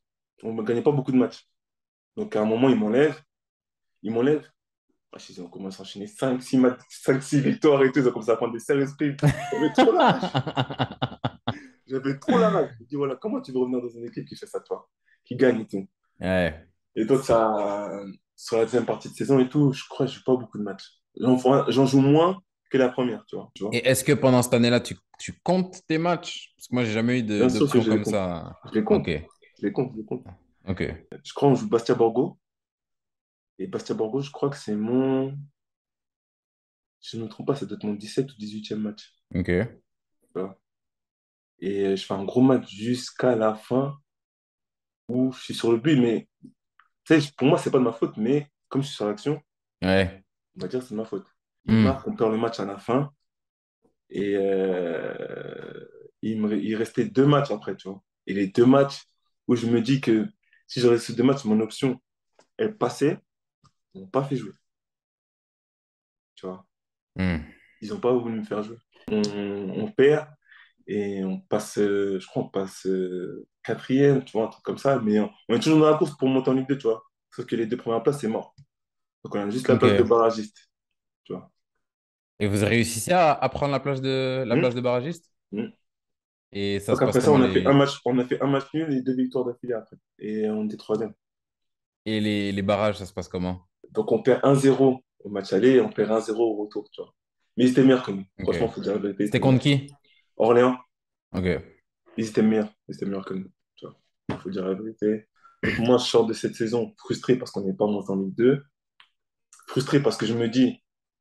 on ne gagnait pas beaucoup de matchs. Donc, à un moment, ils m'enlèvent. Ils m'enlèvent. Ah, je sais, on commence à enchaîner cinq six matchs, cinq six victoires et tout. Ils ont commencé à prendre des sérieux esprits. J'avais trop la rage. J'avais trop la rage. Je me dis, voilà, comment tu veux revenir dans une équipe qui fait ça, toi, qui gagne et tout. Ouais. Et donc, ça, sur la deuxième partie de saison et tout, je crois que je joue pas beaucoup de matchs. J'en j'en joue moins que la première, tu vois. Tu vois. Et est-ce que pendant cette année-là, tu, tu comptes tes matchs? Parce que moi, j'ai jamais eu de- Bien sûr que d'option je les comme compte. ça. Je les compte. Ok, Je les compte, je les compte. ok, Je crois qu'on joue Bastia Borgo. Et Bastia Borgo, je crois que c'est mon. Si je ne me trompe pas, ça doit être mon dix-sept ou dix-huitième match. ok. Tu vois. Et je fais un gros match jusqu'à la fin où je suis sur le but. Mais tu sais, pour moi, c'est pas de ma faute. Mais comme je suis sur l'action, Ouais. on va dire que c'est de ma faute. Il Hmm. marque, on perd le match à la fin. Et euh, il me, il restait deux matchs après, tu vois. Et les deux matchs où je me dis que si j'aurais ces deux matchs, mon option, elle passait, ils m'ont pas fait jouer, tu vois. Hmm. Ils n'ont pas voulu me faire jouer. On, on perd et on passe, euh, je crois, on passe euh, quatrième, tu vois, un truc comme ça. Mais on, on est toujours dans la course pour monter en Ligue deux, tu vois. Sauf que les deux premières places, c'est mort. Donc on a juste la place de Ok. barragiste, tu vois. Et vous réussissez à, à prendre la place de, la Hum, place de barragiste? hum. Et ça Donc se passe après ça, comment on a fait un les, match, on a fait un match nul et deux victoires d'affilée après. Et on était troisième. et les, les barrages, ça se passe comment? Donc on perd un zéro au match aller et on perd un zéro au retour, tu vois. Mais ils étaient meilleurs que nous. Ok. Franchement, il faut dire la vérité, ils C'était étaient meilleurs. contre qui? Orléans, Ok. ils étaient meilleurs. Ils étaient meilleurs que nous, tu vois. Il faut dire la vérité. Donc moi, je sors de cette saison frustré parce qu'on n'est pas monté en Ligue deux. Frustré parce que je me dis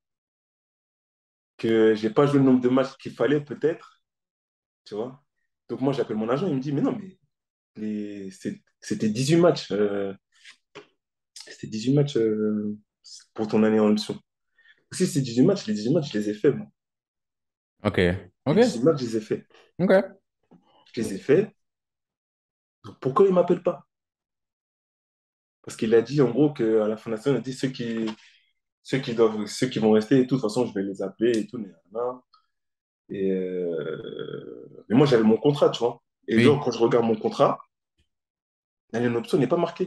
que j'ai pas joué le nombre de matchs qu'il fallait peut-être, tu vois. Donc moi, j'appelle mon agent, il me dit, mais non, mais les... c'est- c'était dix-huit matchs. euh, C'était dix-huit matchs euh, pour ton année en option. Si c'est dix-huit matchs, les dix-huit matchs, je les ai faits, moi. Ok. Les Ok. dix-huit matchs, je les ai faits. Ok. Je les ai faits. Donc pourquoi il ne m'appelle pas? Parce qu'il a dit en gros qu'à la fin de la saison, il a dit ceux qui, ceux qui doivent, ceux qui vont rester, et tout, de toute façon, je vais les appeler et tout. nanana. Et euh, Mais moi, j'avais mon contrat, tu vois. Et donc, Oui. quand je regarde mon contrat, l'année option n'est pas marquée,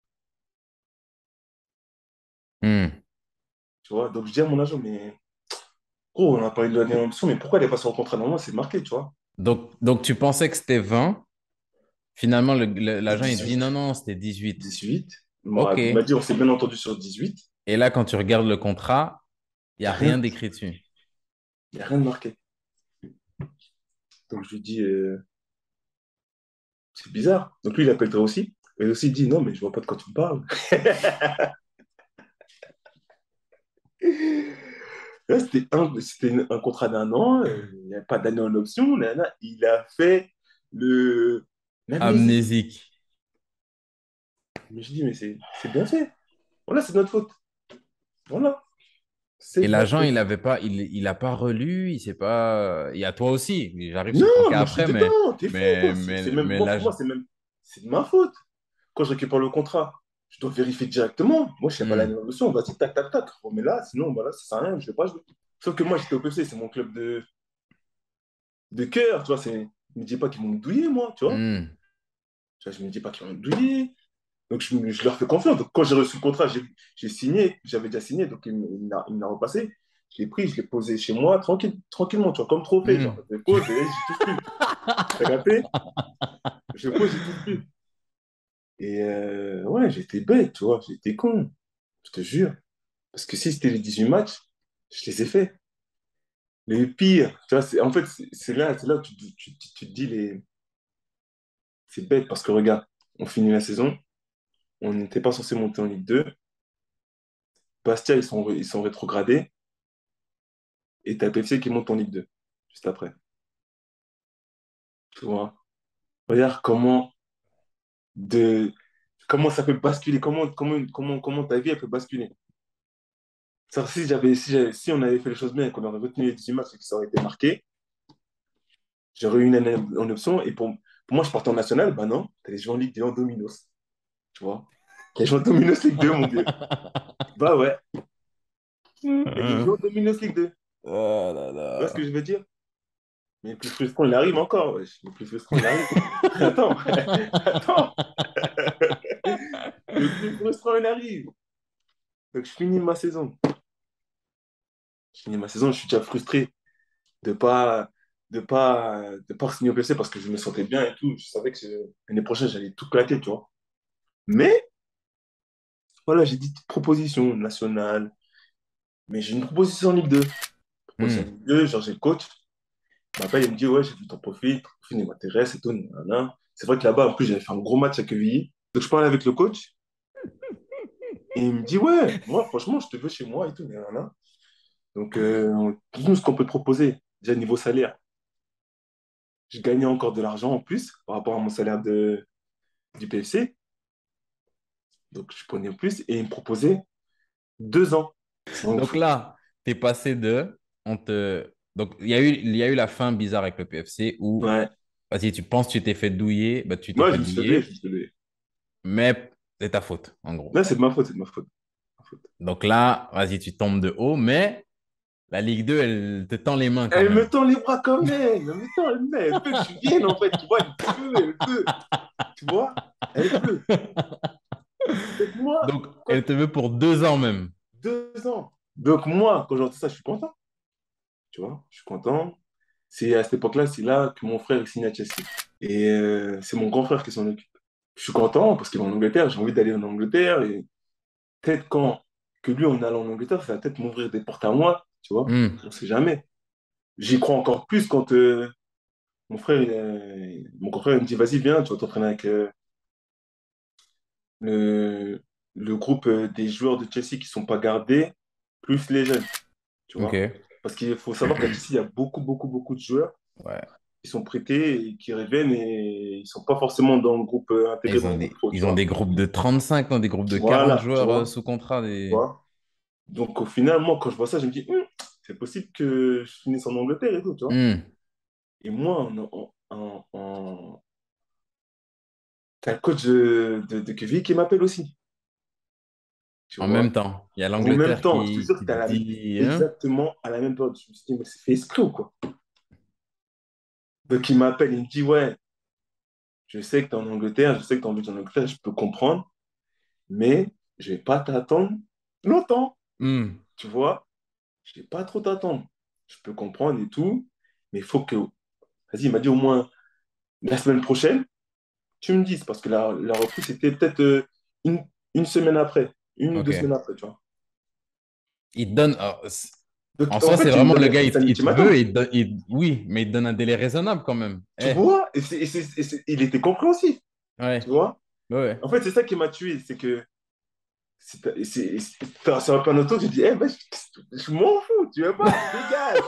Hmm. tu vois. Donc, je dis à mon agent, mais gros, on a parlé de l'année option, mais pourquoi elle n'est pas sur le contrat? Normalement, c'est marqué, tu vois. Donc, donc, tu pensais que c'était vingt. Finalement, le- le- C'est l'agent, il te dit dix-huit. non, non, c'était dix-huit. dix-huit. Il m'a Ok. il m'a dit, on s'est bien entendu sur dix-huit. Et là, quand tu regardes le contrat, il n'y Il a n'y a rien rien, d'écrit dessus. il y a rien de marqué. Donc, je lui dis, euh, c'est bizarre. Donc, lui, il appelle toi aussi. Et aussi, il dit, non, mais je vois pas de quoi tu me parles. Là, c'était un, c'était un contrat d'un an, euh, il n'y avait pas d'année en option. Nanana. Il a fait le l'amnésique. Amnésique. Mais je dis, mais c'est c'est bien fait. Voilà, c'est de notre faute. Voilà, c'est Et de notre l'agent, faute. il avait pas, il, il a pas relu, il sait pas. Il y a toi aussi. J'arrive sur ton Non, cas moi je suis après, mais, dedans, t'es fou, mais, quoi. C'est mais, c'est même, mais moi, pour moi, l'agent. c'est même, c'est de ma faute. Quand je récupère le contrat, je dois vérifier directement. Moi, je sais pas l'année Hmm. en option, vas-y, tac, tac, tac. Mais là, sinon, voilà, ça sert à rien, je vais pas jouer. Sauf que moi, j'étais au P C, c'est mon club de, de cœur, tu vois. C'est, je me dis pas qu'ils vont me douiller, moi, tu vois. Hmm. Tu vois, je me dis pas qu'ils vont me douiller. Donc, je, je leur fais confiance. Donc, quand j'ai reçu le contrat, j'ai j'ai signé, j'avais déjà signé, donc il, me il me l'a il me l'a repassé. Je l'ai pris, je l'ai posé chez moi, tranquille, tranquillement, tu vois, comme trophée. Genre, Hmm. je le pose et j'y touche plus. T'as capté? Je le pose, j'y touche plus. Et euh, ouais, j'étais bête, tu vois, j'étais con, je te jure. Parce que si c'était les dix-huit matchs, je les ai faits. Les pires, tu vois, c'est, en fait, c'est c'est là, c'est là que tu, tu, tu, tu te dis, les... c'est bête parce que regarde, on finit la saison, on n'était pas censé monter en Ligue deux. Bastia, ils sont, ils sont rétrogradés. Et t'as P F C qui monte en Ligue deux, juste après. Tu vois. Regarde comment, de, comment ça peut basculer, comment, comment, comment, comment ta vie elle peut basculer. Ça, si, j'avais, si, j'avais- si on avait fait les choses bien et qu'on aurait retenu les dix-huit matchs et que ça aurait été marqué, j'aurais eu une année en option. Et pour, pour moi, je partais en national, bah non, t'allais jouer en Ligue deux en Dominos. Tu vois. T'allais jouer en Dominos Ligue deux, mon vieux. Bah ouais, t'allais jouer en Dominos Ligue deux. Oh là Tu vois ce que là. je veux dire? Mais le plus frustrant, il arrive encore, wesh. Le plus frustrant, il arrive. Attends, attends. Le plus frustrant, il arrive. Donc, je finis ma saison. Je finis ma saison, je suis déjà frustré de pas, de pas, de pas signer au P S C parce que je me sentais bien et tout. Je savais que l'année prochaine, j'allais tout claquer, tu vois. Mais, voilà, j'ai dit proposition nationale. Mais j'ai une proposition en Ligue deux. Proposition en Hmm. Ligue deux, genre, j'ai le coach. Il m'appelle, il me dit, ouais, j'ai vu ton profil, ton profil il m'intéresse et tout. Nanana. C'est vrai que là-bas, en plus, j'avais fait un gros match à Quevilly. Donc, je parlais avec le coach et il me dit, ouais, moi, franchement, je te veux chez moi et tout. Nanana. Donc, euh, nous, ce qu'on peut te proposer, déjà niveau salaire, je gagnais encore de l'argent en plus par rapport à mon salaire de, du P F C. Donc, je prenais plus et il me proposait deux ans. Donc, Donc là, tu es passé de. On te... Donc, il y a eu, il y a eu la fin bizarre avec le P F C où, ouais. vas-y, tu penses que tu t'es fait douiller, bah, tu t'es Moi, fait je me suis fait douiller, je douiller, me suis fait douiller. mais c'est ta faute, en gros. Là, c'est de ma faute, c'est de ma faute. Ma faute. Donc là, vas-y, tu tombes de haut, mais la Ligue deux, elle te tend les mains quand Elle me même. tend les bras quand même. Elle me tend, elle, me- elle veut que je vienne, en fait. Tu vois, elle veut, elle veut. Tu vois, elle veut. Donc, moi, Donc, quand elle te veut pour deux ans même. deux ans. Donc, moi, quand j'entends ça, je suis content. Tu vois, je suis content. C'est à cette époque-là, c'est là que mon frère signe à Chelsea. Et euh, c'est mon grand frère qui s'en occupe. Je suis content parce qu'il va en Angleterre. J'ai envie d'aller en Angleterre. Et peut-être quand que lui, on allant en Angleterre, ça va peut-être m'ouvrir des portes à moi. Tu vois, Hmm. on sait jamais. J'y crois encore plus quand euh, mon frère, il est- mon grand frère, il me dit, vas-y, viens, tu vas t'entraîner avec euh, le, le groupe euh, des joueurs de Chelsea qui ne sont pas gardés, plus les jeunes. Tu Ok. vois? Parce qu'il faut savoir qu'à Chelsea, il y a beaucoup, beaucoup, beaucoup de joueurs Ouais. qui sont prêtés et qui reviennent et ils sont pas forcément dans le groupe, euh, Et intégrés Ils dans ont le groupe des, pro, tu ils ont des vois? groupes de trente-cinq, non, des groupes de quarante Voilà, tu joueurs euh, vois? sous contrat. Tu Des... vois? Donc au final, moi, quand je vois ça, je me dis, Hum, c'est possible que je finisse en Angleterre et tout, tu vois? Hmm. Et moi, en, en, en, en- t'as le coach de, de, de Quevilly qui m'appelle aussi, tu En même vois? temps, il y a En même l'Angleterre temps, je te qui, jure que qui t'as te la, dit, hein? exactement à la même période. Je me suis dit, mais c'est fait exprès ou quoi? Donc il m'appelle, il me dit, ouais, je sais que t'es en Angleterre, je sais que t'as envie en Angleterre, je peux comprendre, mais je vais pas t'attendre longtemps, Hmm. tu vois? Je vais pas trop t'attendre. Je peux comprendre et tout, mais il faut que, vas-y, il m'a dit au moins la semaine prochaine, tu me dises, parce que la, la reprise, c'était peut-être euh, une, une semaine après, une ou deux Ok. semaines après, tu vois. Il te donne. alors, c'est- Donc, en en soi, c'est fait, il me vraiment donne le un gars, il, petit te il te veut ultimatum, et il te donne- il- oui, mais il te donne un délai raisonnable quand même. tu Eh, vois, et, c'est- et c'est- et c'est- il était compréhensif, tu ouais, vois. ouais. En fait, c'est ça qui m'a tué, c'est que c'est c'est- c'est- sur un plan auto, je dis, eh ben, je, je m'en fous, tu veux pas, dégage,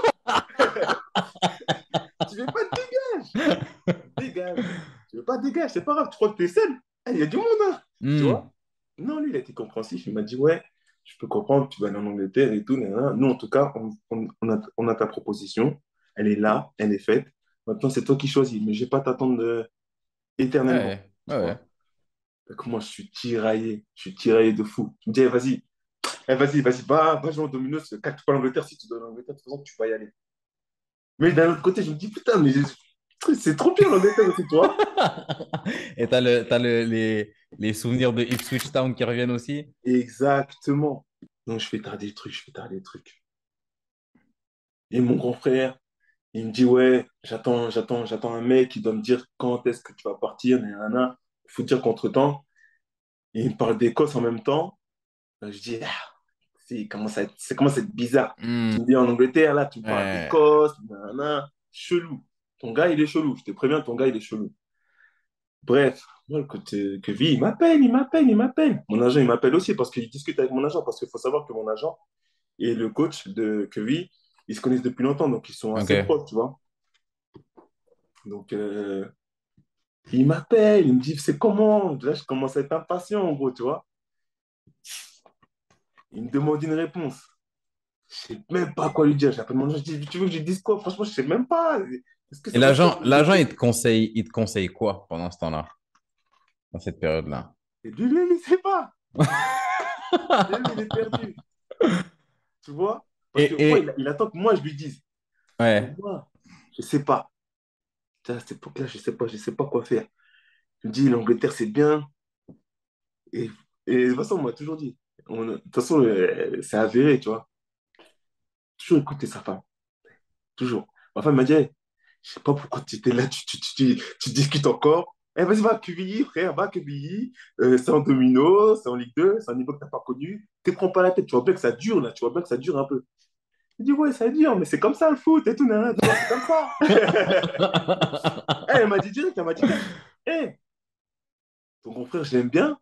tu veux pas, dégage, dégage, tu veux pas, dégage, c'est pas grave, tu crois que t'es seul, Eh, il y a du monde, hein, tu Hmm. vois. Non, lui, il a été compréhensif. Il m'a dit, ouais, je peux comprendre, tu vas aller en Angleterre et tout. Nanana. Nous, en tout cas, on, on- on a, on a ta proposition. Elle est là, elle est faite. Maintenant, c'est toi qui choisis. Mais je ne vais pas t'attendre euh, éternellement. Ouais, Tu ouais. vois. Donc, moi, je suis tiraillé. Je suis tiraillé de fou. Tu me dis, eh, vas-y, eh, vas-y, vas-y, va, va jouer en Domino's. Capte pas l'Angleterre. Si tu dois l'Angleterre, de toute façon, tu vas y aller. Mais d'un autre côté, je me dis, putain, mais je- c'est trop bien l'Angleterre aussi, toi. Et t'as le, t'as le, les, les souvenirs de Ipswich Town qui reviennent aussi? Exactement. Donc, je fais tarder le truc, je fais tarder le truc. Et mon grand frère, il me dit, ouais, j'attends, j'attends, j'attends un mec qui doit me dire quand est-ce que tu vas partir, nanana. Il faut dire qu'entre-temps, il me parle d'Écosse en même temps. Euh, Je dis, ah, c'est commence à être, c'est commence à être bizarre. Hmm. Tu me dis en Angleterre, là, tu me parles Ouais. d'Écosse, nanana, chelou. Ton gars, il est chelou. Je te préviens, ton gars, il est chelou. Bref, moi, le côté que vie, il m'appelle, il m'appelle, il m'appelle. Mon agent, il m'appelle aussi parce qu'il discute avec mon agent. Parce qu'il faut savoir que mon agent et le coach de Queville, ils se connaissent depuis longtemps, donc ils sont assez Ok. proches, tu vois. Donc, euh, il m'appelle, il me dit, c'est comment? Là, je commence à être impatient, en gros, tu vois. Il me demande une réponse. Je sais même pas quoi lui dire. J'appelle mon agent, je dis, tu veux que je lui dise quoi? Franchement, je sais même pas. Est-ce que Et ça va se faire l'agent, en l'agent, il Angleterre? te conseille, il te conseille quoi pendant ce temps-là, dans cette période-là? Et lui-même, il sait pas. Lui-même, il est perdu. Tu vois? Parce que Et, moi, il, et il attend que moi, je lui dise. Mais ouais. moi, je sais pas. À cette époque-là, je sais pas, je sais pas quoi faire. Je me dis, l'Angleterre, c'est bien. Et Et de toute façon, on m'a toujours dit. On- de toute façon, euh, c'est avéré, tu vois. Toujours écouter sa femme. Toujours. Ma femme m'a dit, hey, je sais pas pourquoi tu étais là, tu, tu, tu, tu, tu discutes encore. Eh, vas-y, va à Q V I, frère, va à Q V I. Euh, c'est en domino, c'est en Ligue deux, c'est un niveau que t'as pas connu. Te prends pas la tête, tu vois bien que ça dure, là, tu vois bien que ça dure un peu. Je dis, ouais, ça dure, mais c'est comme ça le foot et tout, nan, nan, tu vois, c'est comme ça. Eh, elle m'a dit direct, elle m'a dit cash. Eh, ton grand frère, je l'aime bien,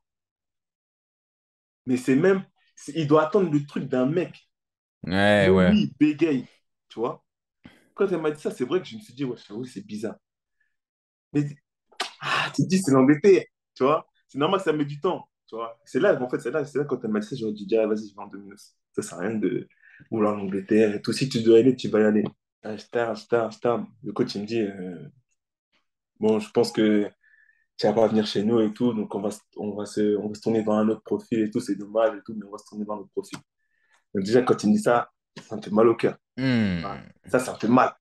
mais c'est même, c'est- il doit attendre le truc d'un mec. Ouais, Même ouais. lui, il bégaye, tu vois. Quand elle m'a dit ça, c'est vrai que je me suis dit, ouais, oui, c'est bizarre. Mais ah, tu te dis, c'est l'Angleterre, tu vois. C'est normal que ça met du temps, tu vois. C'est là, en fait, c'est là, c'est là quand elle m'a dit ça, j'aurais dû dire, ah, vas-y, je vais en Domino's. Ça sert à rien de vouloir l'Angleterre et tout. Si tu dois y aller, tu vas y aller. Ah, je tarde, je tarde, je tarde. Le coach, il me dit, euh, bon, je pense que tu vas pas venir chez nous et tout, donc on va, se- on va se, on va se tourner vers un autre profil et tout, c'est dommage et tout, mais on va se tourner vers un autre profil. Donc déjà, quand il me dit ça, ça me fait mal au cœur. Voilà. Hmm. Ça, ça me fait mal.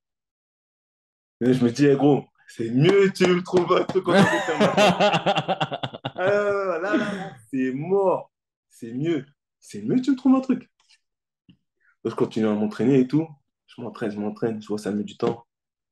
Et je me dis, eh, gros, c'est mieux, tu me trouves un truc en Angleterre maintenant. Ah, là, là, là, là, c'est mort. C'est mieux. C'est mieux, tu me trouves un truc. Donc, je continue à m'entraîner et tout. Je m'entraîne, je m'entraîne. Je vois, ça met du temps.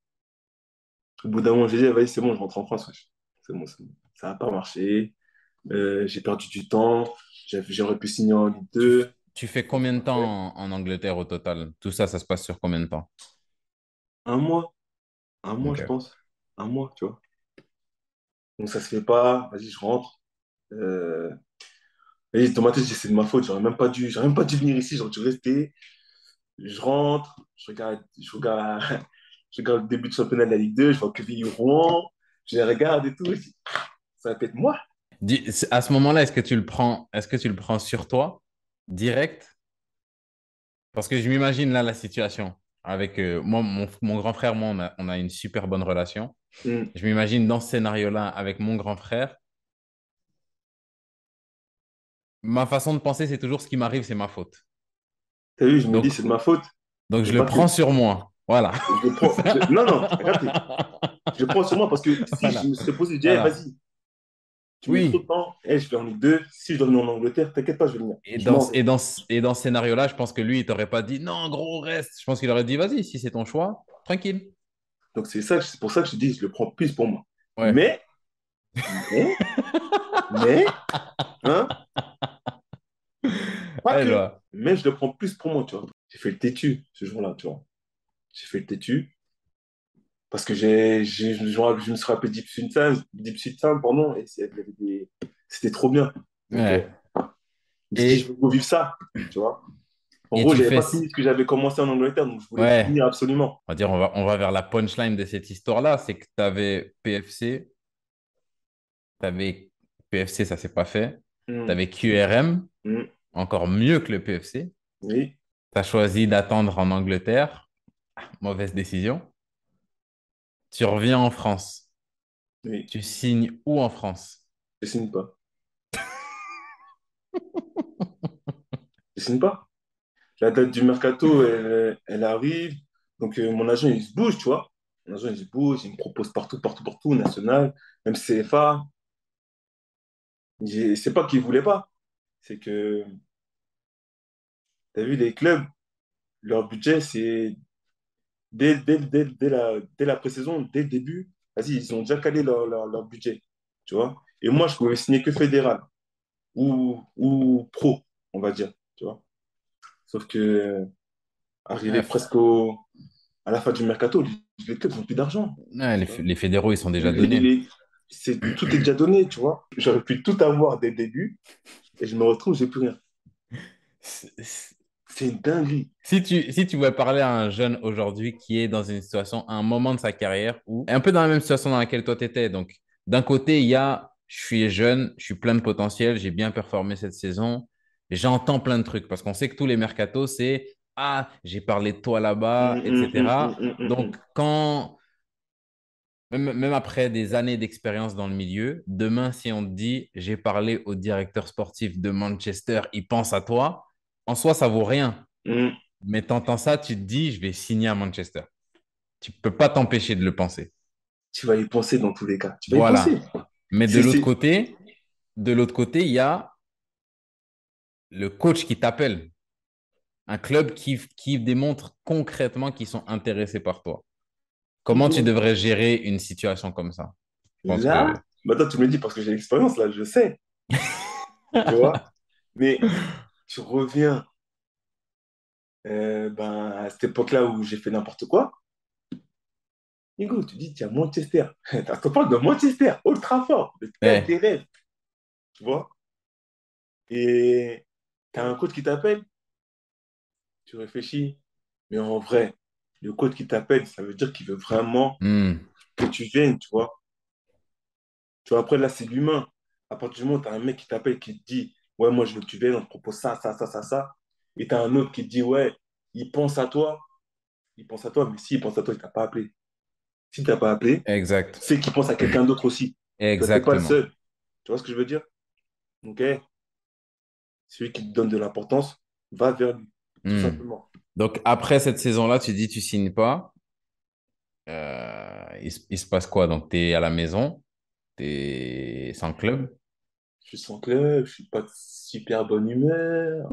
Au bout d'un moment, j'ai dit, ah, vas-y, c'est bon, je rentre en France. Wesh. C'est bon, c'est bon. Ça n'a pas marché. Euh, j'ai perdu du temps. J'ai- J'aurais pu signer en Ligue Tu, f- deux. tu fais Donc, combien c'est de pas fait. temps en, en Angleterre au total? Tout ça, ça se passe sur combien de temps? Un mois. Un mois, je Ok. pense. Un mois, tu vois. Donc, ça se fait pas. Vas-y, je rentre. Euh... Et dans ma tête, je dis, c'est de ma faute. J'aurais même pas dû, j'aurais même pas dû venir ici. J'aurais dû rester. Je rentre, je regarde, je regarde, je regarde le début de championnat de la Ligue deux, je vois que Rouen, je les regarde et tout. Je dis, ça va peut être moi. Dis- c'est- À ce moment-là, est-ce que tu le prends, est-ce que tu le prends sur toi, direct? Parce que je m'imagine là la situation. Avec euh, moi, mon, mon grand frère, moi, on a, on a une super bonne relation. Hum. Je m'imagine dans ce scénario-là avec mon grand frère. Ma façon de penser, c'est toujours ce qui m'arrive, c'est ma faute. T'as vu, je me dis, Donc, c'est de ma faute, donc mais je le pas que. prends sur moi. Voilà. Je le prends, je- non, non, t'as capté. Je le prends sur moi parce que si je Voilà. me serais posé, je dirais, Voilà. vas-y, tu mets trop de Oui. temps, eh, je vais en Ligue deux, si je dois venir en Angleterre, t'inquiète pas, je vais venir. Et Je dans, m'en vais. et dans, et dans ce scénario-là, je pense que lui, il t'aurait pas dit non, gros, reste. Je pense qu'il aurait dit vas-y, si c'est ton choix, tranquille. Donc c'est ça, c'est pour ça que je dis, je le prends plus pour moi. Ouais. Mais, mais, mais, hein, pas Ouais, je que, vois. mais je le prends plus pour moi, tu vois. J'ai fait le têtu ce jour-là, tu vois. J'ai fait le têtu. Parce que j'ai, j'ai- je, je me suis rappelé Deep Sud Sound, Deep Sud Sound, pardon, et c'est- il y avait des- c'était trop bien. Donc, euh, Ouais. je me suis dit, je Et, veux revivre ça, tu vois. En et gros, tu j'avais fais. pas fini ce que j'avais commencé en Angleterre, donc je voulais le Ouais. finir absolument. On va dire, on va, on va vers la punchline de cette histoire-là. C'est que tu avais P F C, tu avais P F C, ça s'est pas fait. Tu Hum, avais Q R M, hum, encore mieux que le P F C. oui, Tu as choisi d'attendre en Angleterre. Mauvaise décision. Tu reviens en France. oui, Tu signes où en France? je signe pas. Je signe pas. La date du mercato, elle, elle arrive. Donc, euh, mon agent, il se bouge, tu vois. Mon agent, il se bouge, il me propose partout, partout, partout, national, même C F A. J'ai- C'est pas qu'il voulait pas. C'est que, tu as vu, les clubs, leur budget, c'est dès, dès, dès, dès la, dès la pré-saison, dès le début, vas-y, ils ont déjà calé leur, leur, leur budget, tu vois. Et moi, je pouvais signer que fédéral ou, ou pro, on va dire, tu vois. Sauf que, arrivé Ouais, f- presque au, à la fin du mercato, les, les clubs n'ont plus d'argent. ouais, les, Tu f- vois. les fédéraux, ils sont déjà Les- donnés. les- c'est, tout est déjà donné, tu vois. J'aurais pu tout avoir dès le début et je me retrouve, j'ai plus rien. C'est- c'est- C'est une dinguerie. Si tu, si tu voulais parler à un jeune aujourd'hui qui est dans une situation, à un moment de sa carrière, où, un peu dans la même situation dans laquelle toi tu étais. Donc, d'un côté, il y a, je suis jeune, je suis plein de potentiel, j'ai bien performé cette saison, j'entends plein de trucs parce qu'on sait que tous les mercatos, c'est, ah, j'ai parlé de toi là-bas, Hum, hum, hum, hum, et cetera. hum, hum, Donc, hum. quand, même, même après des années d'expérience dans le milieu, demain, si on te dit, j'ai parlé au directeur sportif de Manchester, il pense à toi, en soi, ça vaut rien. Hum. Mais t'entends ça, tu te dis, je vais signer à Manchester. Tu peux pas t'empêcher de le penser. Tu vas y penser dans tous les cas. Tu vas y penser. Voilà. Mais de C'est, l'autre c'est... côté, de l'autre côté, il y a le coach qui t'appelle, un club qui, qui démontre concrètement qu'ils sont intéressés par toi. Comment tu Toujours. devrais gérer une situation comme ça? Je pense que... Là, maintenant tu me le dis parce que j'ai l'expérience, là, je sais, tu vois. Mais tu reviens, euh, ben, à cette époque-là où j'ai fait n'importe quoi. Hugo, tu dis, tiens, Manchester. Tu parles de Manchester, Old Trafford, le stade Ouais, des rêves, tu vois. Et tu as un coach qui t'appelle, tu réfléchis. Mais en vrai, le coach qui t'appelle, ça veut dire qu'il veut vraiment hmm, que tu viennes, tu vois. Tu vois, après, là, c'est l'humain. À partir du moment où tu as un mec qui t'appelle, qui te dit, ouais, moi, je veux que tu viennes, on te propose ça, ça, ça, ça, ça. Et tu as un autre qui te dit, ouais, il pense à toi, il pense à toi, mais s'il pense à toi, il t'a pas appelé. S'il t'a pas appelé, exact. c'est qu'il pense à quelqu'un d'autre aussi. Tu vois, t'es pas le Exactement. seul. Tu vois ce que je veux dire? Ok? Celui qui te donne de l'importance, va vers lui, tout Hmm. simplement. Donc, après cette saison-là, tu dis tu signes pas. Euh, il, se il se passe quoi? Donc, tu es à la maison, tu es sans club. Je suis sans club, je suis pas de super bonne humeur.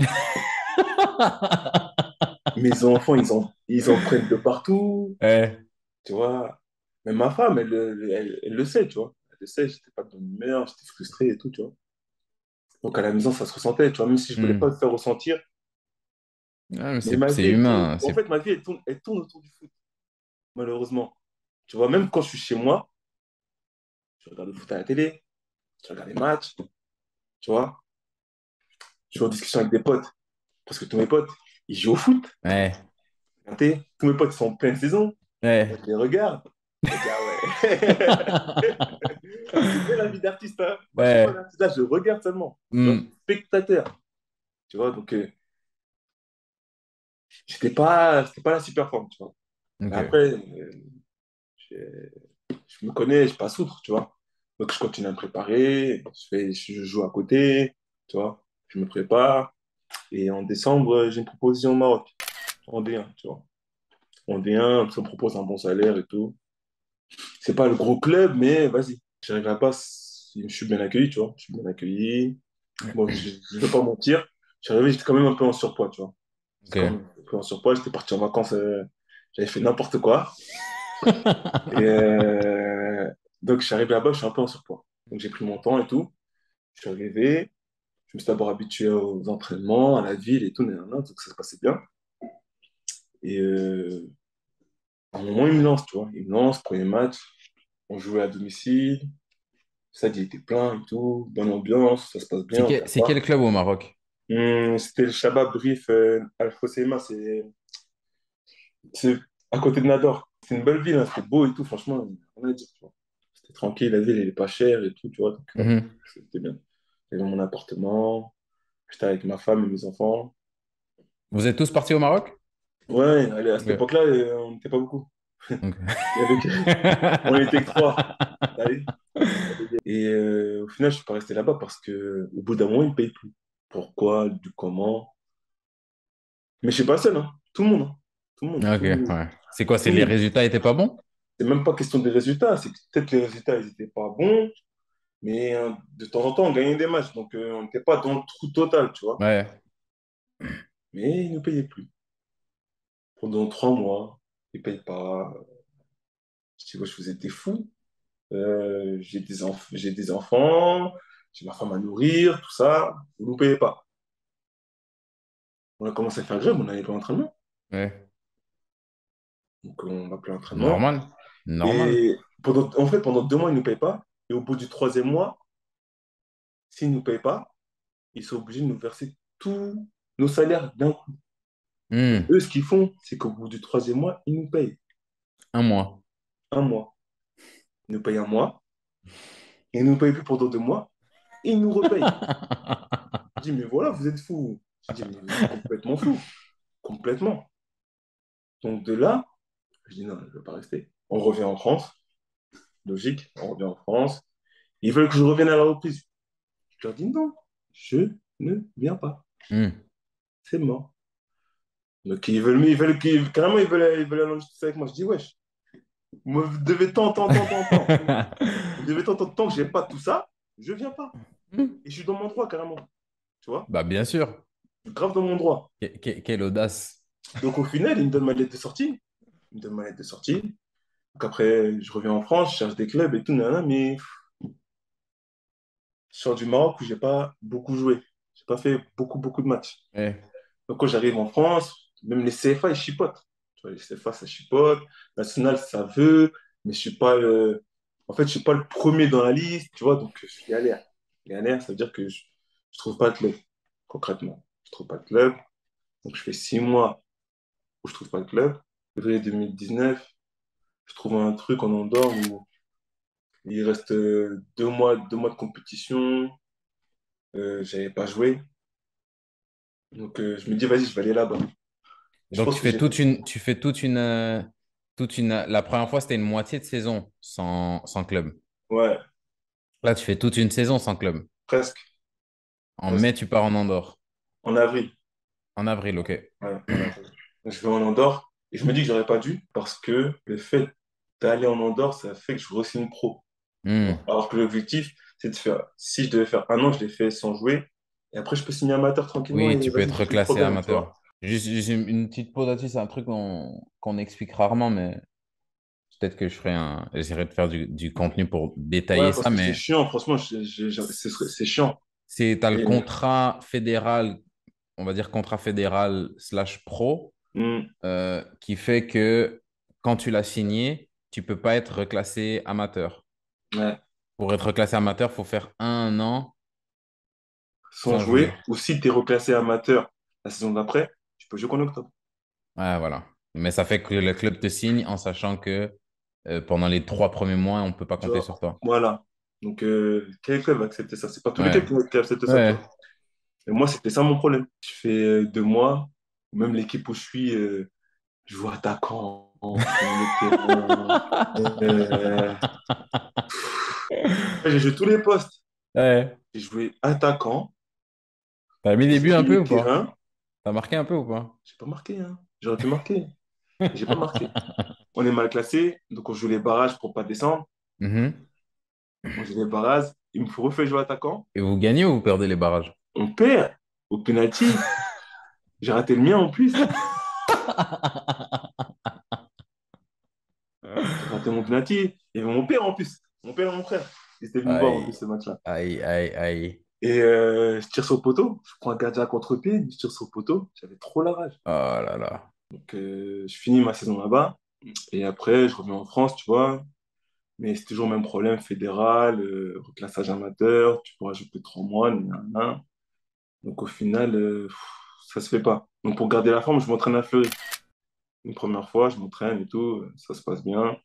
Mes enfants, ils en, ils en prennent de partout, Ouais. tu vois. Mais ma femme, elle, elle, elle- elle le sait, tu vois. Elle le sait, j'étais pas de bonne humeur, j'étais frustré et tout, tu vois. Donc à la maison, ça se ressentait, tu vois, même si je voulais pas Hmm. le faire ressentir. Ouais, mais Mais c'est ma c'est vie, elle tourne, humain. en C'est... fait, ma vie, elle tourne, elle tourne autour du foot, malheureusement. Tu vois, même quand je suis chez moi, je regarde le foot à la télé, je regarde les matchs, tu vois. Je suis en discussion avec des potes, parce que tous mes potes, ils jouent au foot. Ouais. Regardez, tous mes potes sont en pleine saison. Moi, Ouais. je les regarde. Je dis, ah ouais. C'est bien la vie d'artiste, hein. Moi, je suis pas un Ouais. artiste, là, je regarde seulement. Tu vois, je Hmm. suis spectateur. Tu vois, donc, euh, j'étais pas, c'était pas la super forme, tu vois. Mais Ok. après, euh, j'ai- je me connais, je passe outre, tu vois. Donc, je continue à me préparer. Je fais, je joue à côté, tu vois. Je me prépare. Et en décembre, j'ai une proposition au Maroc, en D un, tu vois. En D un, ça me propose un bon salaire et tout. C'est pas le gros club, mais vas-y. J'arrive là-bas, si je suis bien accueilli, tu vois. Je suis bien accueilli. Bon, je ne vais pas mentir. Je suis arrivé, j'étais quand même un peu en surpoids, tu vois. J'étais quand Ok. même un peu en surpoids. J'étais parti en vacances, euh, j'avais fait n'importe quoi. Et euh, donc, je suis arrivé là-bas, je suis un peu en surpoids. Donc, j'ai pris mon temps et tout. Je suis arrivé. Je me suis d'abord habitué aux entraînements, à la ville et tout, nanana, donc ça se passait bien. Et euh, à un moment, il me lance, tu vois. Il me lance, premier match. On jouait à domicile. Ça, il était plein et tout. Bonne ambiance, ça se passe C'est bien, on quel, perd c'est pas. quel club au Maroc? Hum, c'était le Shabab Brif euh, Al Hoceima, c'est c'est à côté de Nador. C'est une belle ville, hein, c'était beau et tout, franchement, rien à dire, tu vois. C'était tranquille, la ville, elle est pas chère et tout, tu vois, donc euh, Mhm. c'était bien. J'avais mon appartement, j'étais avec ma femme et mes enfants. Vous êtes tous partis au Maroc? Ouais, allez, à cette Ok. époque-là, euh, on n'était pas beaucoup. Ok. Il y avait que- On était que trois. Allez. Et euh, au final, je suis pas resté là-bas parce que au bout d'un moment, ils ne payent plus. Pourquoi, du comment. Mais je suis pas le seul, hein. Tout le monde, hein. Tout le monde, Ok, tout le monde, ouais. C'est quoi? tout C'est le les monde. résultats étaient pas bons? C'est même pas question des résultats, c'est que peut-être les résultats, ils étaient pas bons, mais euh, de temps en temps, on gagnait des matchs, donc euh, on n'était pas dans le trou total, tu vois. Ouais. Mais ils ne payaient plus. Pendant trois mois, ils ne payent pas. Je dis, ouais, je vous étais fou. Euh, j'ai des enf- j'ai des enfants, j'ai ma femme à nourrir, tout ça. Vous ne nous payez pas. On a commencé à faire grève, on n'allait pas à l'entraînement. Ouais. Donc on va plus à l'entraînement. Normal. Normal. Et pendant, en fait, pendant deux mois, ils ne nous payent pas. Et au bout du troisième mois, s'ils ne nous payent pas, ils sont obligés de nous verser tous nos salaires d'un coup. Donc, Hmm. eux, ce qu'ils font, c'est qu'au bout du troisième mois, ils nous payent Un mois. un mois. Ils nous payent un mois, et ils nous payent plus pendant deux mois, et ils nous repayent. Je dis, mais voilà, vous êtes fous. Je dis, mais vous êtes complètement fous. Complètement. Donc, de là, je dis, non, je ne vais pas rester. On revient en France. Logique, on revient en France. Ils veulent que je revienne à la reprise. Je leur dis, non, je ne viens pas. Hmm. C'est mort. Donc, ils veulent, ils veulent, ils- carrément, ils veulent, ils veulent aller en justice avec moi. Je dis, wesh, vous me devez tant, tant, tant, tant, tant. Vous devez tant, tant, tant que j'ai pas tout ça, je viens pas. Hmm. Et je suis dans mon droit, carrément. Tu vois? Bah, bien sûr. grave dans mon droit. Que- que- quelle audace. Donc, au final, il me donne ma lettre de sortie. Il me donne ma lettre de sortie. Donc, après, je reviens en France, je cherche des clubs et tout, nanana, mais je sors du Maroc où j'ai pas beaucoup joué. J'ai pas fait beaucoup, beaucoup de matchs. Ouais. Donc, quand j'arrive en France, même les C F A, ils chipotent. Tu vois, les C F A, ça chipote. National, ça veut. Mais je suis pas, euh, en fait, je suis pas le premier dans la liste, tu vois. Donc, je galère. Galère, ça veut dire que je, je trouve pas de club, concrètement. Je trouve pas de club. Donc, je fais six mois où je trouve pas de club. Février deux mille dix-neuf, je trouve un truc en Andorre où il reste euh, deux mois, deux mois de compétition. Euh, j'avais pas joué. Donc, euh, je me dis, vas-y, je vais aller là-bas. Je Donc pense tu que fais j'ai. toute une, tu fais toute une, euh, toute une. La première fois, c'était une moitié de saison sans, sans club. Ouais, Là, tu fais toute une saison sans club. presque. En mai, Presque. tu pars en Andorre. En avril. En avril, ok. Ouais, en avril. Je vais en Andorre et je me dis que j'aurais pas dû parce que le fait d'aller en Andorre, ça fait que je re-signe pro. Tu vois. Hmm. Alors que l'objectif, c'est de faire. Si je devais faire un an, je l'ai fait sans jouer. Et après, je peux signer amateur tranquillement Oui, et tu peux vas-y, être plus de reclassé problème, tu vois. amateur. Juste, juste une, une petite pause là-dessus, c'est un truc qu'on qu'on explique rarement, mais peut-être que je ferai un. J'essaierai de faire du, du contenu pour Ouais, détailler parce ça, que c'est mais chiant, franchement, je- je- je- c'est c'est chiant. c'est, t'as le Et, contrat fédéral, on va dire contrat fédéral slash pro, hum, euh, qui fait que quand tu l'as signé, tu peux pas être reclassé amateur. ouais, Pour être reclassé amateur, il faut faire un an sans sans jouer. jouer. Ou si tu es reclassé amateur la saison d'après, tu peux jouer qu'en octobre. Ouais, voilà. Mais ça fait que le club te signe en sachant que euh, pendant les trois premiers mois, on ne peut pas Tu compter vois, sur toi. voilà. Donc, euh, quel club va accepter ça? C'est pas tous les clubs Ouais, qui qui acceptent ça, tu ouais. vois. Et moi, c'était ça mon problème. Je fais euh, deux mois, même l'équipe où je suis, euh, je joue attaquant, je fais milieu de terrain. Euh, j'ai joué tous les postes. Ouais. J'ai joué attaquant, T'as mis j'ai des joué buts un peu milieu de ou pas? terrain. T'as marqué un peu ou pas? J'ai pas marqué, hein. J'aurais pu marquer. J'ai pas marqué. On est mal classé, donc on joue les barrages pour pas descendre. Mhm. On joue les barrages. Il me faut refaire jouer attaquant. Et vous gagnez ou vous perdez les barrages? On perd au penalty. J'ai raté le mien en plus. J'ai raté mon penalty. Il y avait mon père en plus. Mon père et mon frère. Ils étaient venus me voir en plus Aïe, ce match-là. aïe, aïe, aïe. Et euh, je tire sur le poteau. Je prends un gardien à contre-pied. Je tire sur le poteau. J'avais trop la rage. Oh là là. Donc euh, je finis ma saison là-bas. Et après, je reviens en France, tu vois. Mais c'est toujours le même problème fédéral, euh, reclassage amateur. Tu pourras jouer que trois mois. Nanana. Donc au final, euh, pff, ça se fait pas. Donc pour garder la forme, je m'entraîne à Fleury. Une première fois, je m'entraîne et tout. euh, Ça se passe bien.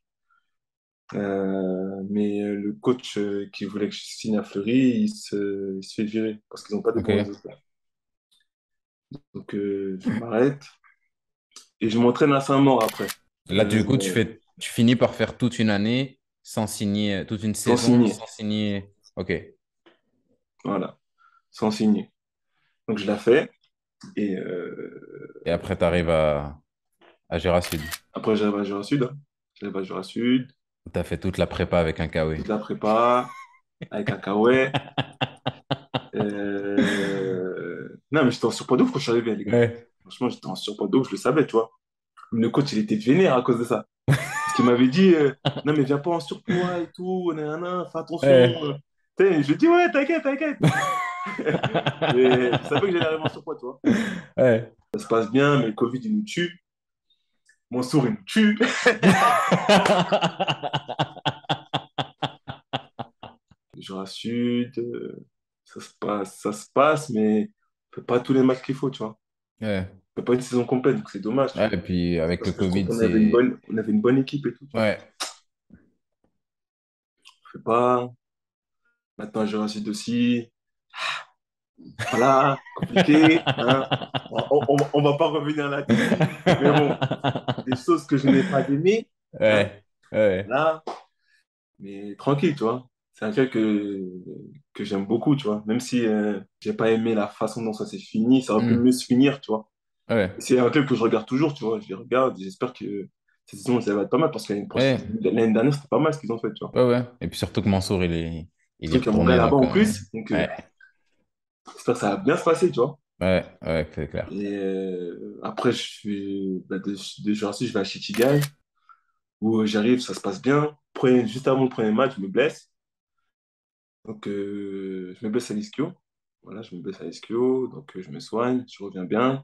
Euh, mais euh, le coach euh, qui voulait que je signe à Fleury, il se, il se fait virer parce qu'ils n'ont pas de bons Ok. résultats. Donc euh, je m'arrête et je m'entraîne à Saint-Maur après, Là, du coup, tu euh, fais, tu finis par faire toute une année sans signer, toute une sans saison signer. sans signer. Ok. Voilà, sans signer. Donc je la fais et euh, Et après, tu arrives à, à Gérard Sud. après j'arrive à Jura Sud. Hein. J'arrive à Jura Sud, Tu as fait toute la prépa avec un K O E. toute la prépa avec un Cacahuète. Euh... Non, mais j'étais en surpoids de ouf quand je suis arrivé, les gars. Ouais. Franchement, j'étais en surpoids de ouf, je le savais, tu vois. Le coach, il était vénère à cause de ça. Parce qu'il m'avait dit, euh, non, mais viens pas en surpoids et tout, nanana, fais attention. Ouais. euh. Tu sais, je lui dis, ouais, t'inquiète, t'inquiète. Mais je savais que j'allais arriver en surpoids, tu vois. Ouais. Ça se passe bien, mais le Covid, il nous tue. Mon sourd, il nous tue. Jura Sud, euh, ça se passe, ça se passe, mais on fait pas tous les matchs qu'il faut, tu vois. Ouais. On fait pas une saison complète, donc c'est dommage, tu Ouais, vois. et puis avec le Parce que je trouve Covid, qu'on avait une c'est. bonne, on avait une bonne équipe et tout, tu vois. Ouais. On fait pas. Maintenant, Jura Sud aussi. Voilà, compliqué, hein. On, on, on va pas revenir là-dessus, mais bon, des choses que je n'ai pas aimées, hein, Ouais. Ouais. là, mais tranquille, tu vois. C'est un truc que, que j'aime beaucoup, tu vois. Même si euh, j'ai pas aimé la façon dont ça s'est fini, ça aurait pu Hmm. mieux se finir, tu vois. Ouais. C'est un club que je regarde toujours, tu vois. Je les regarde, j'espère que cette saison, ça va être pas mal, parce que l'année prochaine- Ouais. l'année dernière, c'était pas mal ce qu'ils ont fait, tu vois. Ouais, ouais. Et puis surtout que Mansour, il est, il est Surtout qu'il y a mon gars retourné. là-bas Donc, en euh, plus, donc euh, ouais. j'espère que ça va bien se passer, tu vois. Ouais, ouais, c'est clair. Et euh, après, je suis bah, de, de Jurassic, je vais à Shichigai, où j'arrive, ça se passe bien. Premier- juste avant le premier match, je me blesse. Donc, euh, je me blesse à l'ischio. Voilà, je me blesse à l'ischio. Donc, euh, je me soigne, je reviens bien.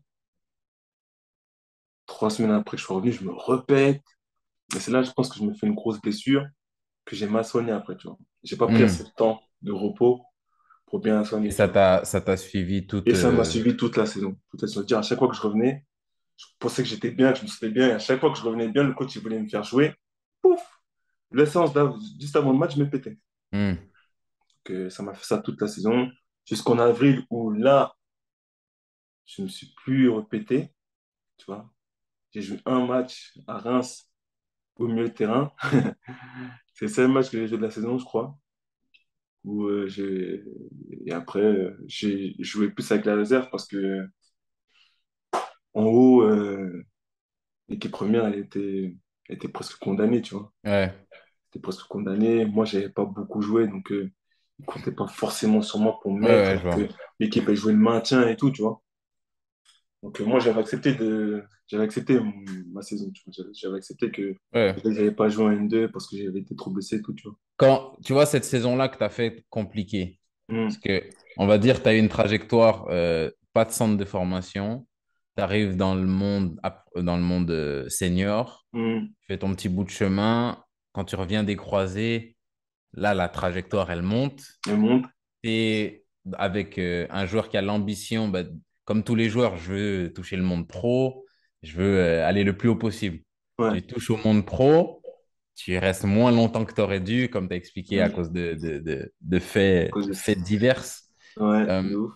Trois semaines après que je suis revenu, je me répète. Et c'est là, je pense que je me fais une grosse blessure que j'ai mal soignée après, tu vois. J'ai pas pris assez Hmm. de temps de repos pour bien la Et soigner, tu ça vois. t'a, ça t'a suivi toute. Et ça m'a euh, suivi toute la saison. Toute la saison. C'est-à-dire, à chaque fois que je revenais, je pensais que j'étais bien, que je me sentais bien. Et à chaque fois que je revenais bien, le coach, il voulait me faire jouer. Pouf! La séance, là, juste avant le match, je me pétais. hmm. Que ça m'a fait ça toute la saison. Jusqu'en avril, où là, je ne me suis plus répété, tu vois. J'ai joué un match à Reims au milieu de terrain. C'est le seul match que j'ai joué de la saison, je crois. Où, euh, j'ai... Et après, euh, j'ai joué plus avec la réserve parce que en haut, euh, l'équipe première, elle était, elle était presque condamnée, tu vois. Ouais, Elle était presque condamnée. Moi, j'avais pas beaucoup joué, donc euh, ils comptaient pas forcément sur moi pour me ouais, mettre, ouais, je alors que vois. l'équipe, elle jouait le maintien et tout, tu vois. Donc, euh, moi, j'avais accepté de, j'avais accepté mon- ma saison, tu vois. J'avais j'avais accepté que Ouais. peut-être que j'avais pas joué en N deux parce que j'avais été trop blessé et tout, tu vois. Quand tu vois cette saison-là que tu as fait compliquée, parce Hum, que on va dire tu as eu une trajectoire, euh, pas de centre de formation, tu arrives dans le monde, ap- dans le monde euh, senior, hum, tu fais ton petit bout de chemin, quand tu reviens des croisés, là la trajectoire elle monte, elle monte. et avec euh, un joueur qui a l'ambition, bah, comme tous les joueurs, je veux toucher le monde pro, je veux euh, aller le plus haut possible. Ouais. Tu touches au monde pro, tu restes moins longtemps que tu aurais dû, comme tu as expliqué, à Hum, cause de, de, de, de faits, cause de de- faits divers. Ouais, Euh, de ouf.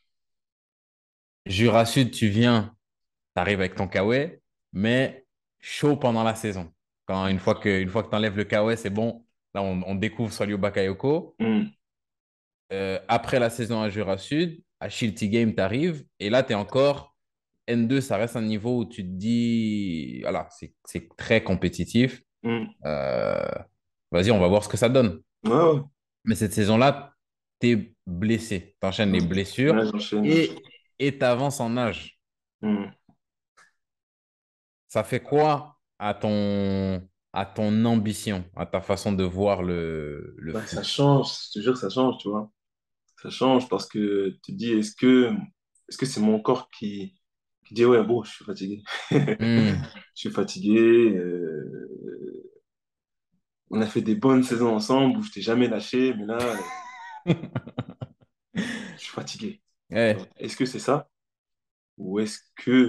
Jura Sud, tu viens, tu arrives avec ton Kawaii, mais chaud pendant la saison. Quand une fois que, une fois que tu enlèves le Kawaii, c'est bon. Là, on, on découvre Solio Bakayoko. Hum, Euh, après la saison à Jura Sud, à Shilty Game, tu arrives, et là, tu es encore N deux, ça reste un niveau où tu te dis, voilà, c'est c'est très compétitif. hum. Euh, Vas-y, on va voir ce que ça donne. Ouais, ouais. Mais cette saison-là, tu es blessé, tu enchaînes les blessures Ouais, j'enchaîne, et j'enchaîne. et tu avances en âge. Hum. Ça fait quoi à ton, à ton ambition, à ta façon de voir le, le Bah, ça foot? change, je te jure que ça change, tu vois. Ça change parce que tu te dis, est-ce que est-ce que c'est mon corps qui, qui dit, ouais, bon, je suis fatigué. Hmm. Je suis fatigué. euh, on a fait des bonnes saisons ensemble où je t'ai jamais lâché, mais là, je suis fatigué. Tu vois. Ouais. Est-ce que c'est ça? Ou est-ce que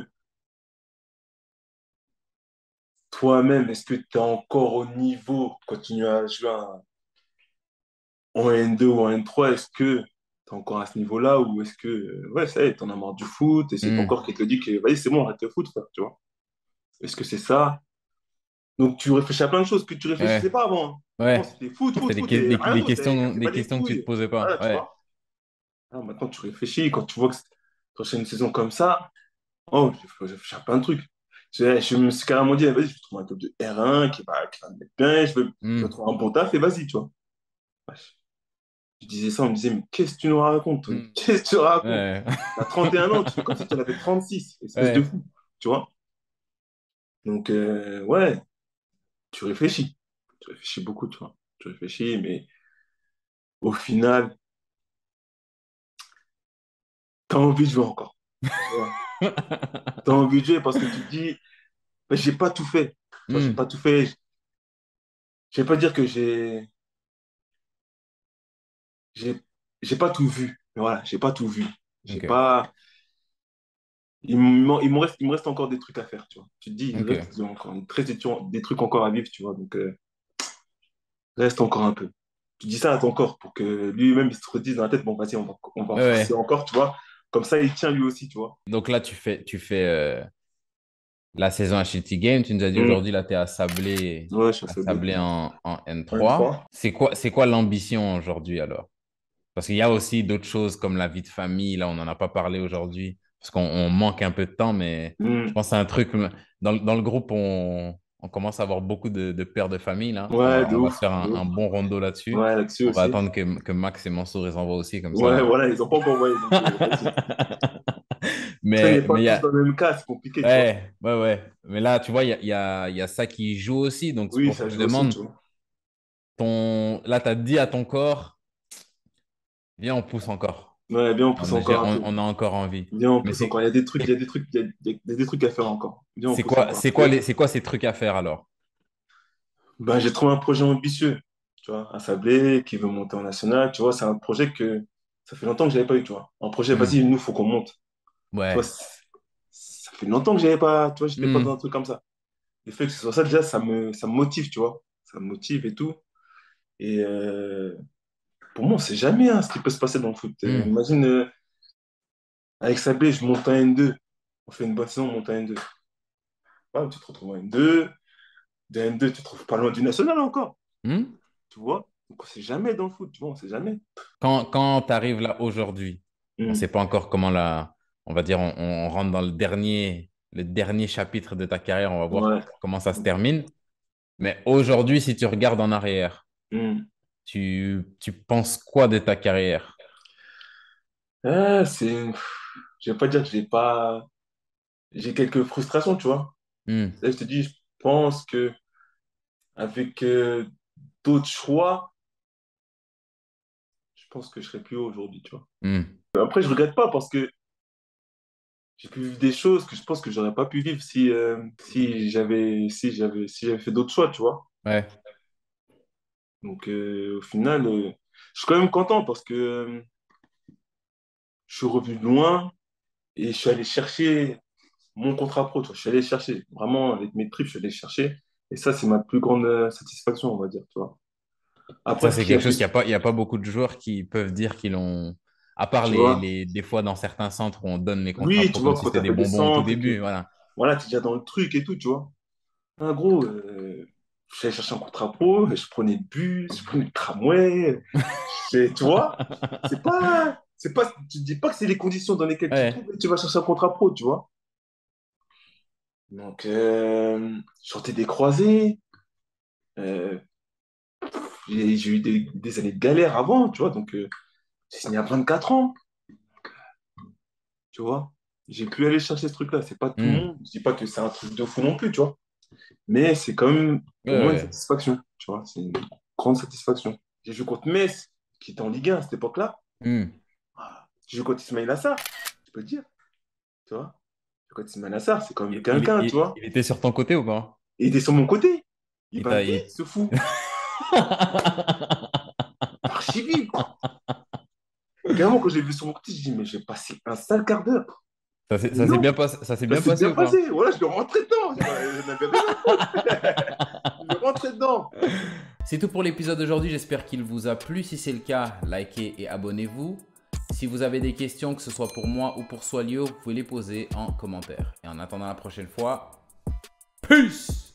toi-même, est-ce que tu es encore au niveau de continuer à jouer en en N deux ou en N trois? Est-ce que tu es encore à ce niveau-là ou est-ce que, euh, ouais, ça y est, t'en as marre du foot et c'est ton Hmm. corps qui te dit que, vas-y, c'est bon, arrête le foot, frère, tu vois? Est-ce que c'est ça? Donc, tu réfléchis à plein de choses que tu réfléchissais Ouais. pas avant. Hein. Avant, Ouais. c'était foot, foot, C'est des, foot que- et des, rien des d'autre. Ça questions, cassait pas des les questions que tu te couilles. posais pas. Voilà, tu Ouais. vois. Ah, maintenant, tu réfléchis. Quand tu vois que tu enchaînes une saison comme ça, oh, j'ai j'ai réfléchi à plein de trucs. Je, je me suis carrément dit, vas-y, je vais trouver un club de R un qui va, qui va me mettre bien, je vais, je vais Hmm. trouver un bon taf et vas-y, tu vois. Wesh. Je disais ça, on me disait, mais qu'est-ce que tu nous racontes, toi? Hmm. Qu'est-ce que tu racontes? Ouais. T'as trente et un ans, tu fais comme si tu en avais trente-six, espèce de Ouais. fou, tu vois. Donc, euh, ouais, tu réfléchis. Tu réfléchis beaucoup, tu vois. Tu réfléchis, mais au final, t'as envie de jouer encore. Tu vois. T'as envie de jouer parce que tu te dis, mais j'ai pas tout fait. Tu vois, j'ai pas Hmm. tout fait. Je vais pas dire que j'ai, j'ai, j'ai pas tout vu. Mais voilà, j'ai pas tout vu. J'ai Ok. pas, il m'en- il me reste, il me reste encore des trucs à faire, tu vois. Tu te dis, il Ok. reste encore il te reste des, tu- des trucs encore à vivre, tu vois. Donc, euh, reste encore un peu. Tu dis ça à ton corps pour que lui-même, il se redise dans la tête, bon, vas-y, on va, on va Ouais. forcer Ouais. encore, tu vois. Comme ça, il tient lui aussi, tu vois. Donc là, tu fais, tu fais euh, la saison à Shitty Game. Tu nous as dit Hum. aujourd'hui, là, tu es à Sablé, Ouais, je suis à affaibli. Sablé en, en N trois. vingt-trois. C'est quoi, c'est quoi l'ambition aujourd'hui alors? Parce qu'il y a aussi d'autres choses comme la vie de famille. Là, on n'en a pas parlé aujourd'hui parce qu'on on manque un peu de temps, mais je Hum. pense que c'est un truc. Dans, le- dans le groupe, on, on commence à avoir beaucoup de, de pères de famille. Là. On Ouais, va, de on va ouf, se faire de un, ouf. un bon rondo là-dessus. Ouais, là-dessus On va aussi. attendre que, que Max et Mansour les envoient aussi, comme Ouais, ça. voilà, ils ont pas encore envoyé, donc il n'y a pas de souci. Ça, on Mais n'est pas mais il y tous a dans le même cas, c'est compliqué, tu vois. ouais, ouais, ouais. Mais là, tu vois, il y a, il y a, il y a ça qui joue aussi. Donc, c'est Oui, pour ça ça que je joue aussi, demande, tu vois. ton... là, tu as dit à ton corps, viens, on pousse encore. Ouais, bien, on pousse On a, j'ai- encore un on, peu. on a encore envie. Bien, on Mais pousse c'est encore. Il y a des trucs, il y a des trucs, il y a, il y a des trucs à faire encore. Bien, on c'est pousse quoi, encore. c'est quoi, les, c'est quoi ces trucs à faire alors? Ben, j'ai trouvé un projet ambitieux, tu vois, à Sablé, qui veut monter en national. Tu vois, c'est un projet que ça fait longtemps que je n'avais pas eu, tu vois. Un projet, Hmm. vas-y, nous, faut qu'on monte. Tu vois, Ouais. c'est- ça fait longtemps que j'avais pas, tu vois, j'étais pas dans un Hmm. truc comme ça. Le fait que ce soit ça, déjà, ça me, ça me motive, tu vois. Ça me motive et tout. Et euh, pour moi, on sait jamais hein, ce qui peut se passer dans le foot. Euh, Hmm. imagine, euh, avec Sablé, je monte en N deux. On fait une bonne saison, on monte en N deux. Ouais, tu te retrouves en N deux. De N deux, tu te trouves pas loin du national encore. Hmm. Tu vois? Donc, on sait jamais dans le foot, tu vois, on sait jamais. Quand, quand tu arrives là aujourd'hui, on ne Hmm. sait pas encore comment la, on va dire, on, on rentre dans le dernier, le dernier chapitre de ta carrière, on va voir Ouais. comment ça se termine. Mais aujourd'hui, si tu regardes en arrière, Hmm. tu, tu penses quoi de ta carrière? Ah, c'est... Je vais pas dire que j'ai pas... J'ai quelques frustrations, tu vois. Hmm. Là, je te dis, je pense que avec euh, d'autres choix, je pense que je serais plus haut aujourd'hui, tu vois. Hmm. Après, je regrette pas parce que j'ai pu vivre des choses que je pense que j'aurais pas pu vivre si, euh, si j'avais si j'avais si j'avais fait d'autres choix, tu vois. Ouais. Donc, euh, au final, euh, je suis quand même content parce que euh, je suis revenu de loin et je suis allé chercher mon contrat pro, tu vois. Je suis allé chercher, vraiment, avec mes tripes, je suis allé chercher. Et ça, c'est ma plus grande euh, satisfaction, on va dire, tu vois. Après, Ça, ce c'est qui a quelque chose fait, qu'il n'y a pas, il y a pas beaucoup de joueurs qui peuvent dire qu'ils l'ont, à part tu les, vois, les, des fois dans certains centres où on donne les contrats oui, pro tu comme vois, si quand tu c'était as des fait des bonbons au tout centres et que, début. Voilà. voilà, tu es déjà dans le truc et tout, tu vois. En gros, euh, je suis allé chercher un contrat pro, et je prenais le bus, je prenais le tramway, je- tu vois. C'est pas, c'est pas, tu te dis pas que c'est les conditions dans lesquelles tu te Ouais. trouves et tu vas chercher un contrat pro, tu vois. Donc, euh, je sortais des croisés, euh, j'ai j'ai eu des, des années de galère avant, tu vois, donc euh, j'ai signé à vingt-quatre ans, tu vois. J'ai pu aller chercher ce truc-là. C'est pas tout le Hmm. monde. Je dis pas que c'est un truc de fou non plus, tu vois. Mais c'est quand même, Ouais, pour moi, une ouais. satisfaction, tu vois. C'est une grande satisfaction. J'ai joué contre Metz, qui était en Ligue un à cette époque-là. Hmm. Ah, j'ai joué contre Ismail Assar, je peux le dire, tu vois. J'ai joué contre Ismail Assar, c'est quand même Il, il, quelqu'un, tu il- vois. il était sur ton côté ou pas? Et il était sur mon côté. Il Il va t'a, vite, il- ce fou. Archi vite. Carrément, quand j'ai vu sur mon côté, j'ai dit, mais j'ai passé un sale quart d'heure. Ça s'est Mais ça s'est bien non, passé, ça s'est ça bien s'est passé bien ou pas? passé. Voilà, je vais rentrer dedans. J'en avais rien à foutre. Je vais rentrer dedans. C'est tout pour l'épisode d'aujourd'hui, j'espère qu'il vous a plu. Si c'est le cas, likez et abonnez-vous. Si vous avez des questions, que ce soit pour moi ou pour Swalio, vous pouvez les poser en commentaire. Et en attendant la prochaine fois, peace!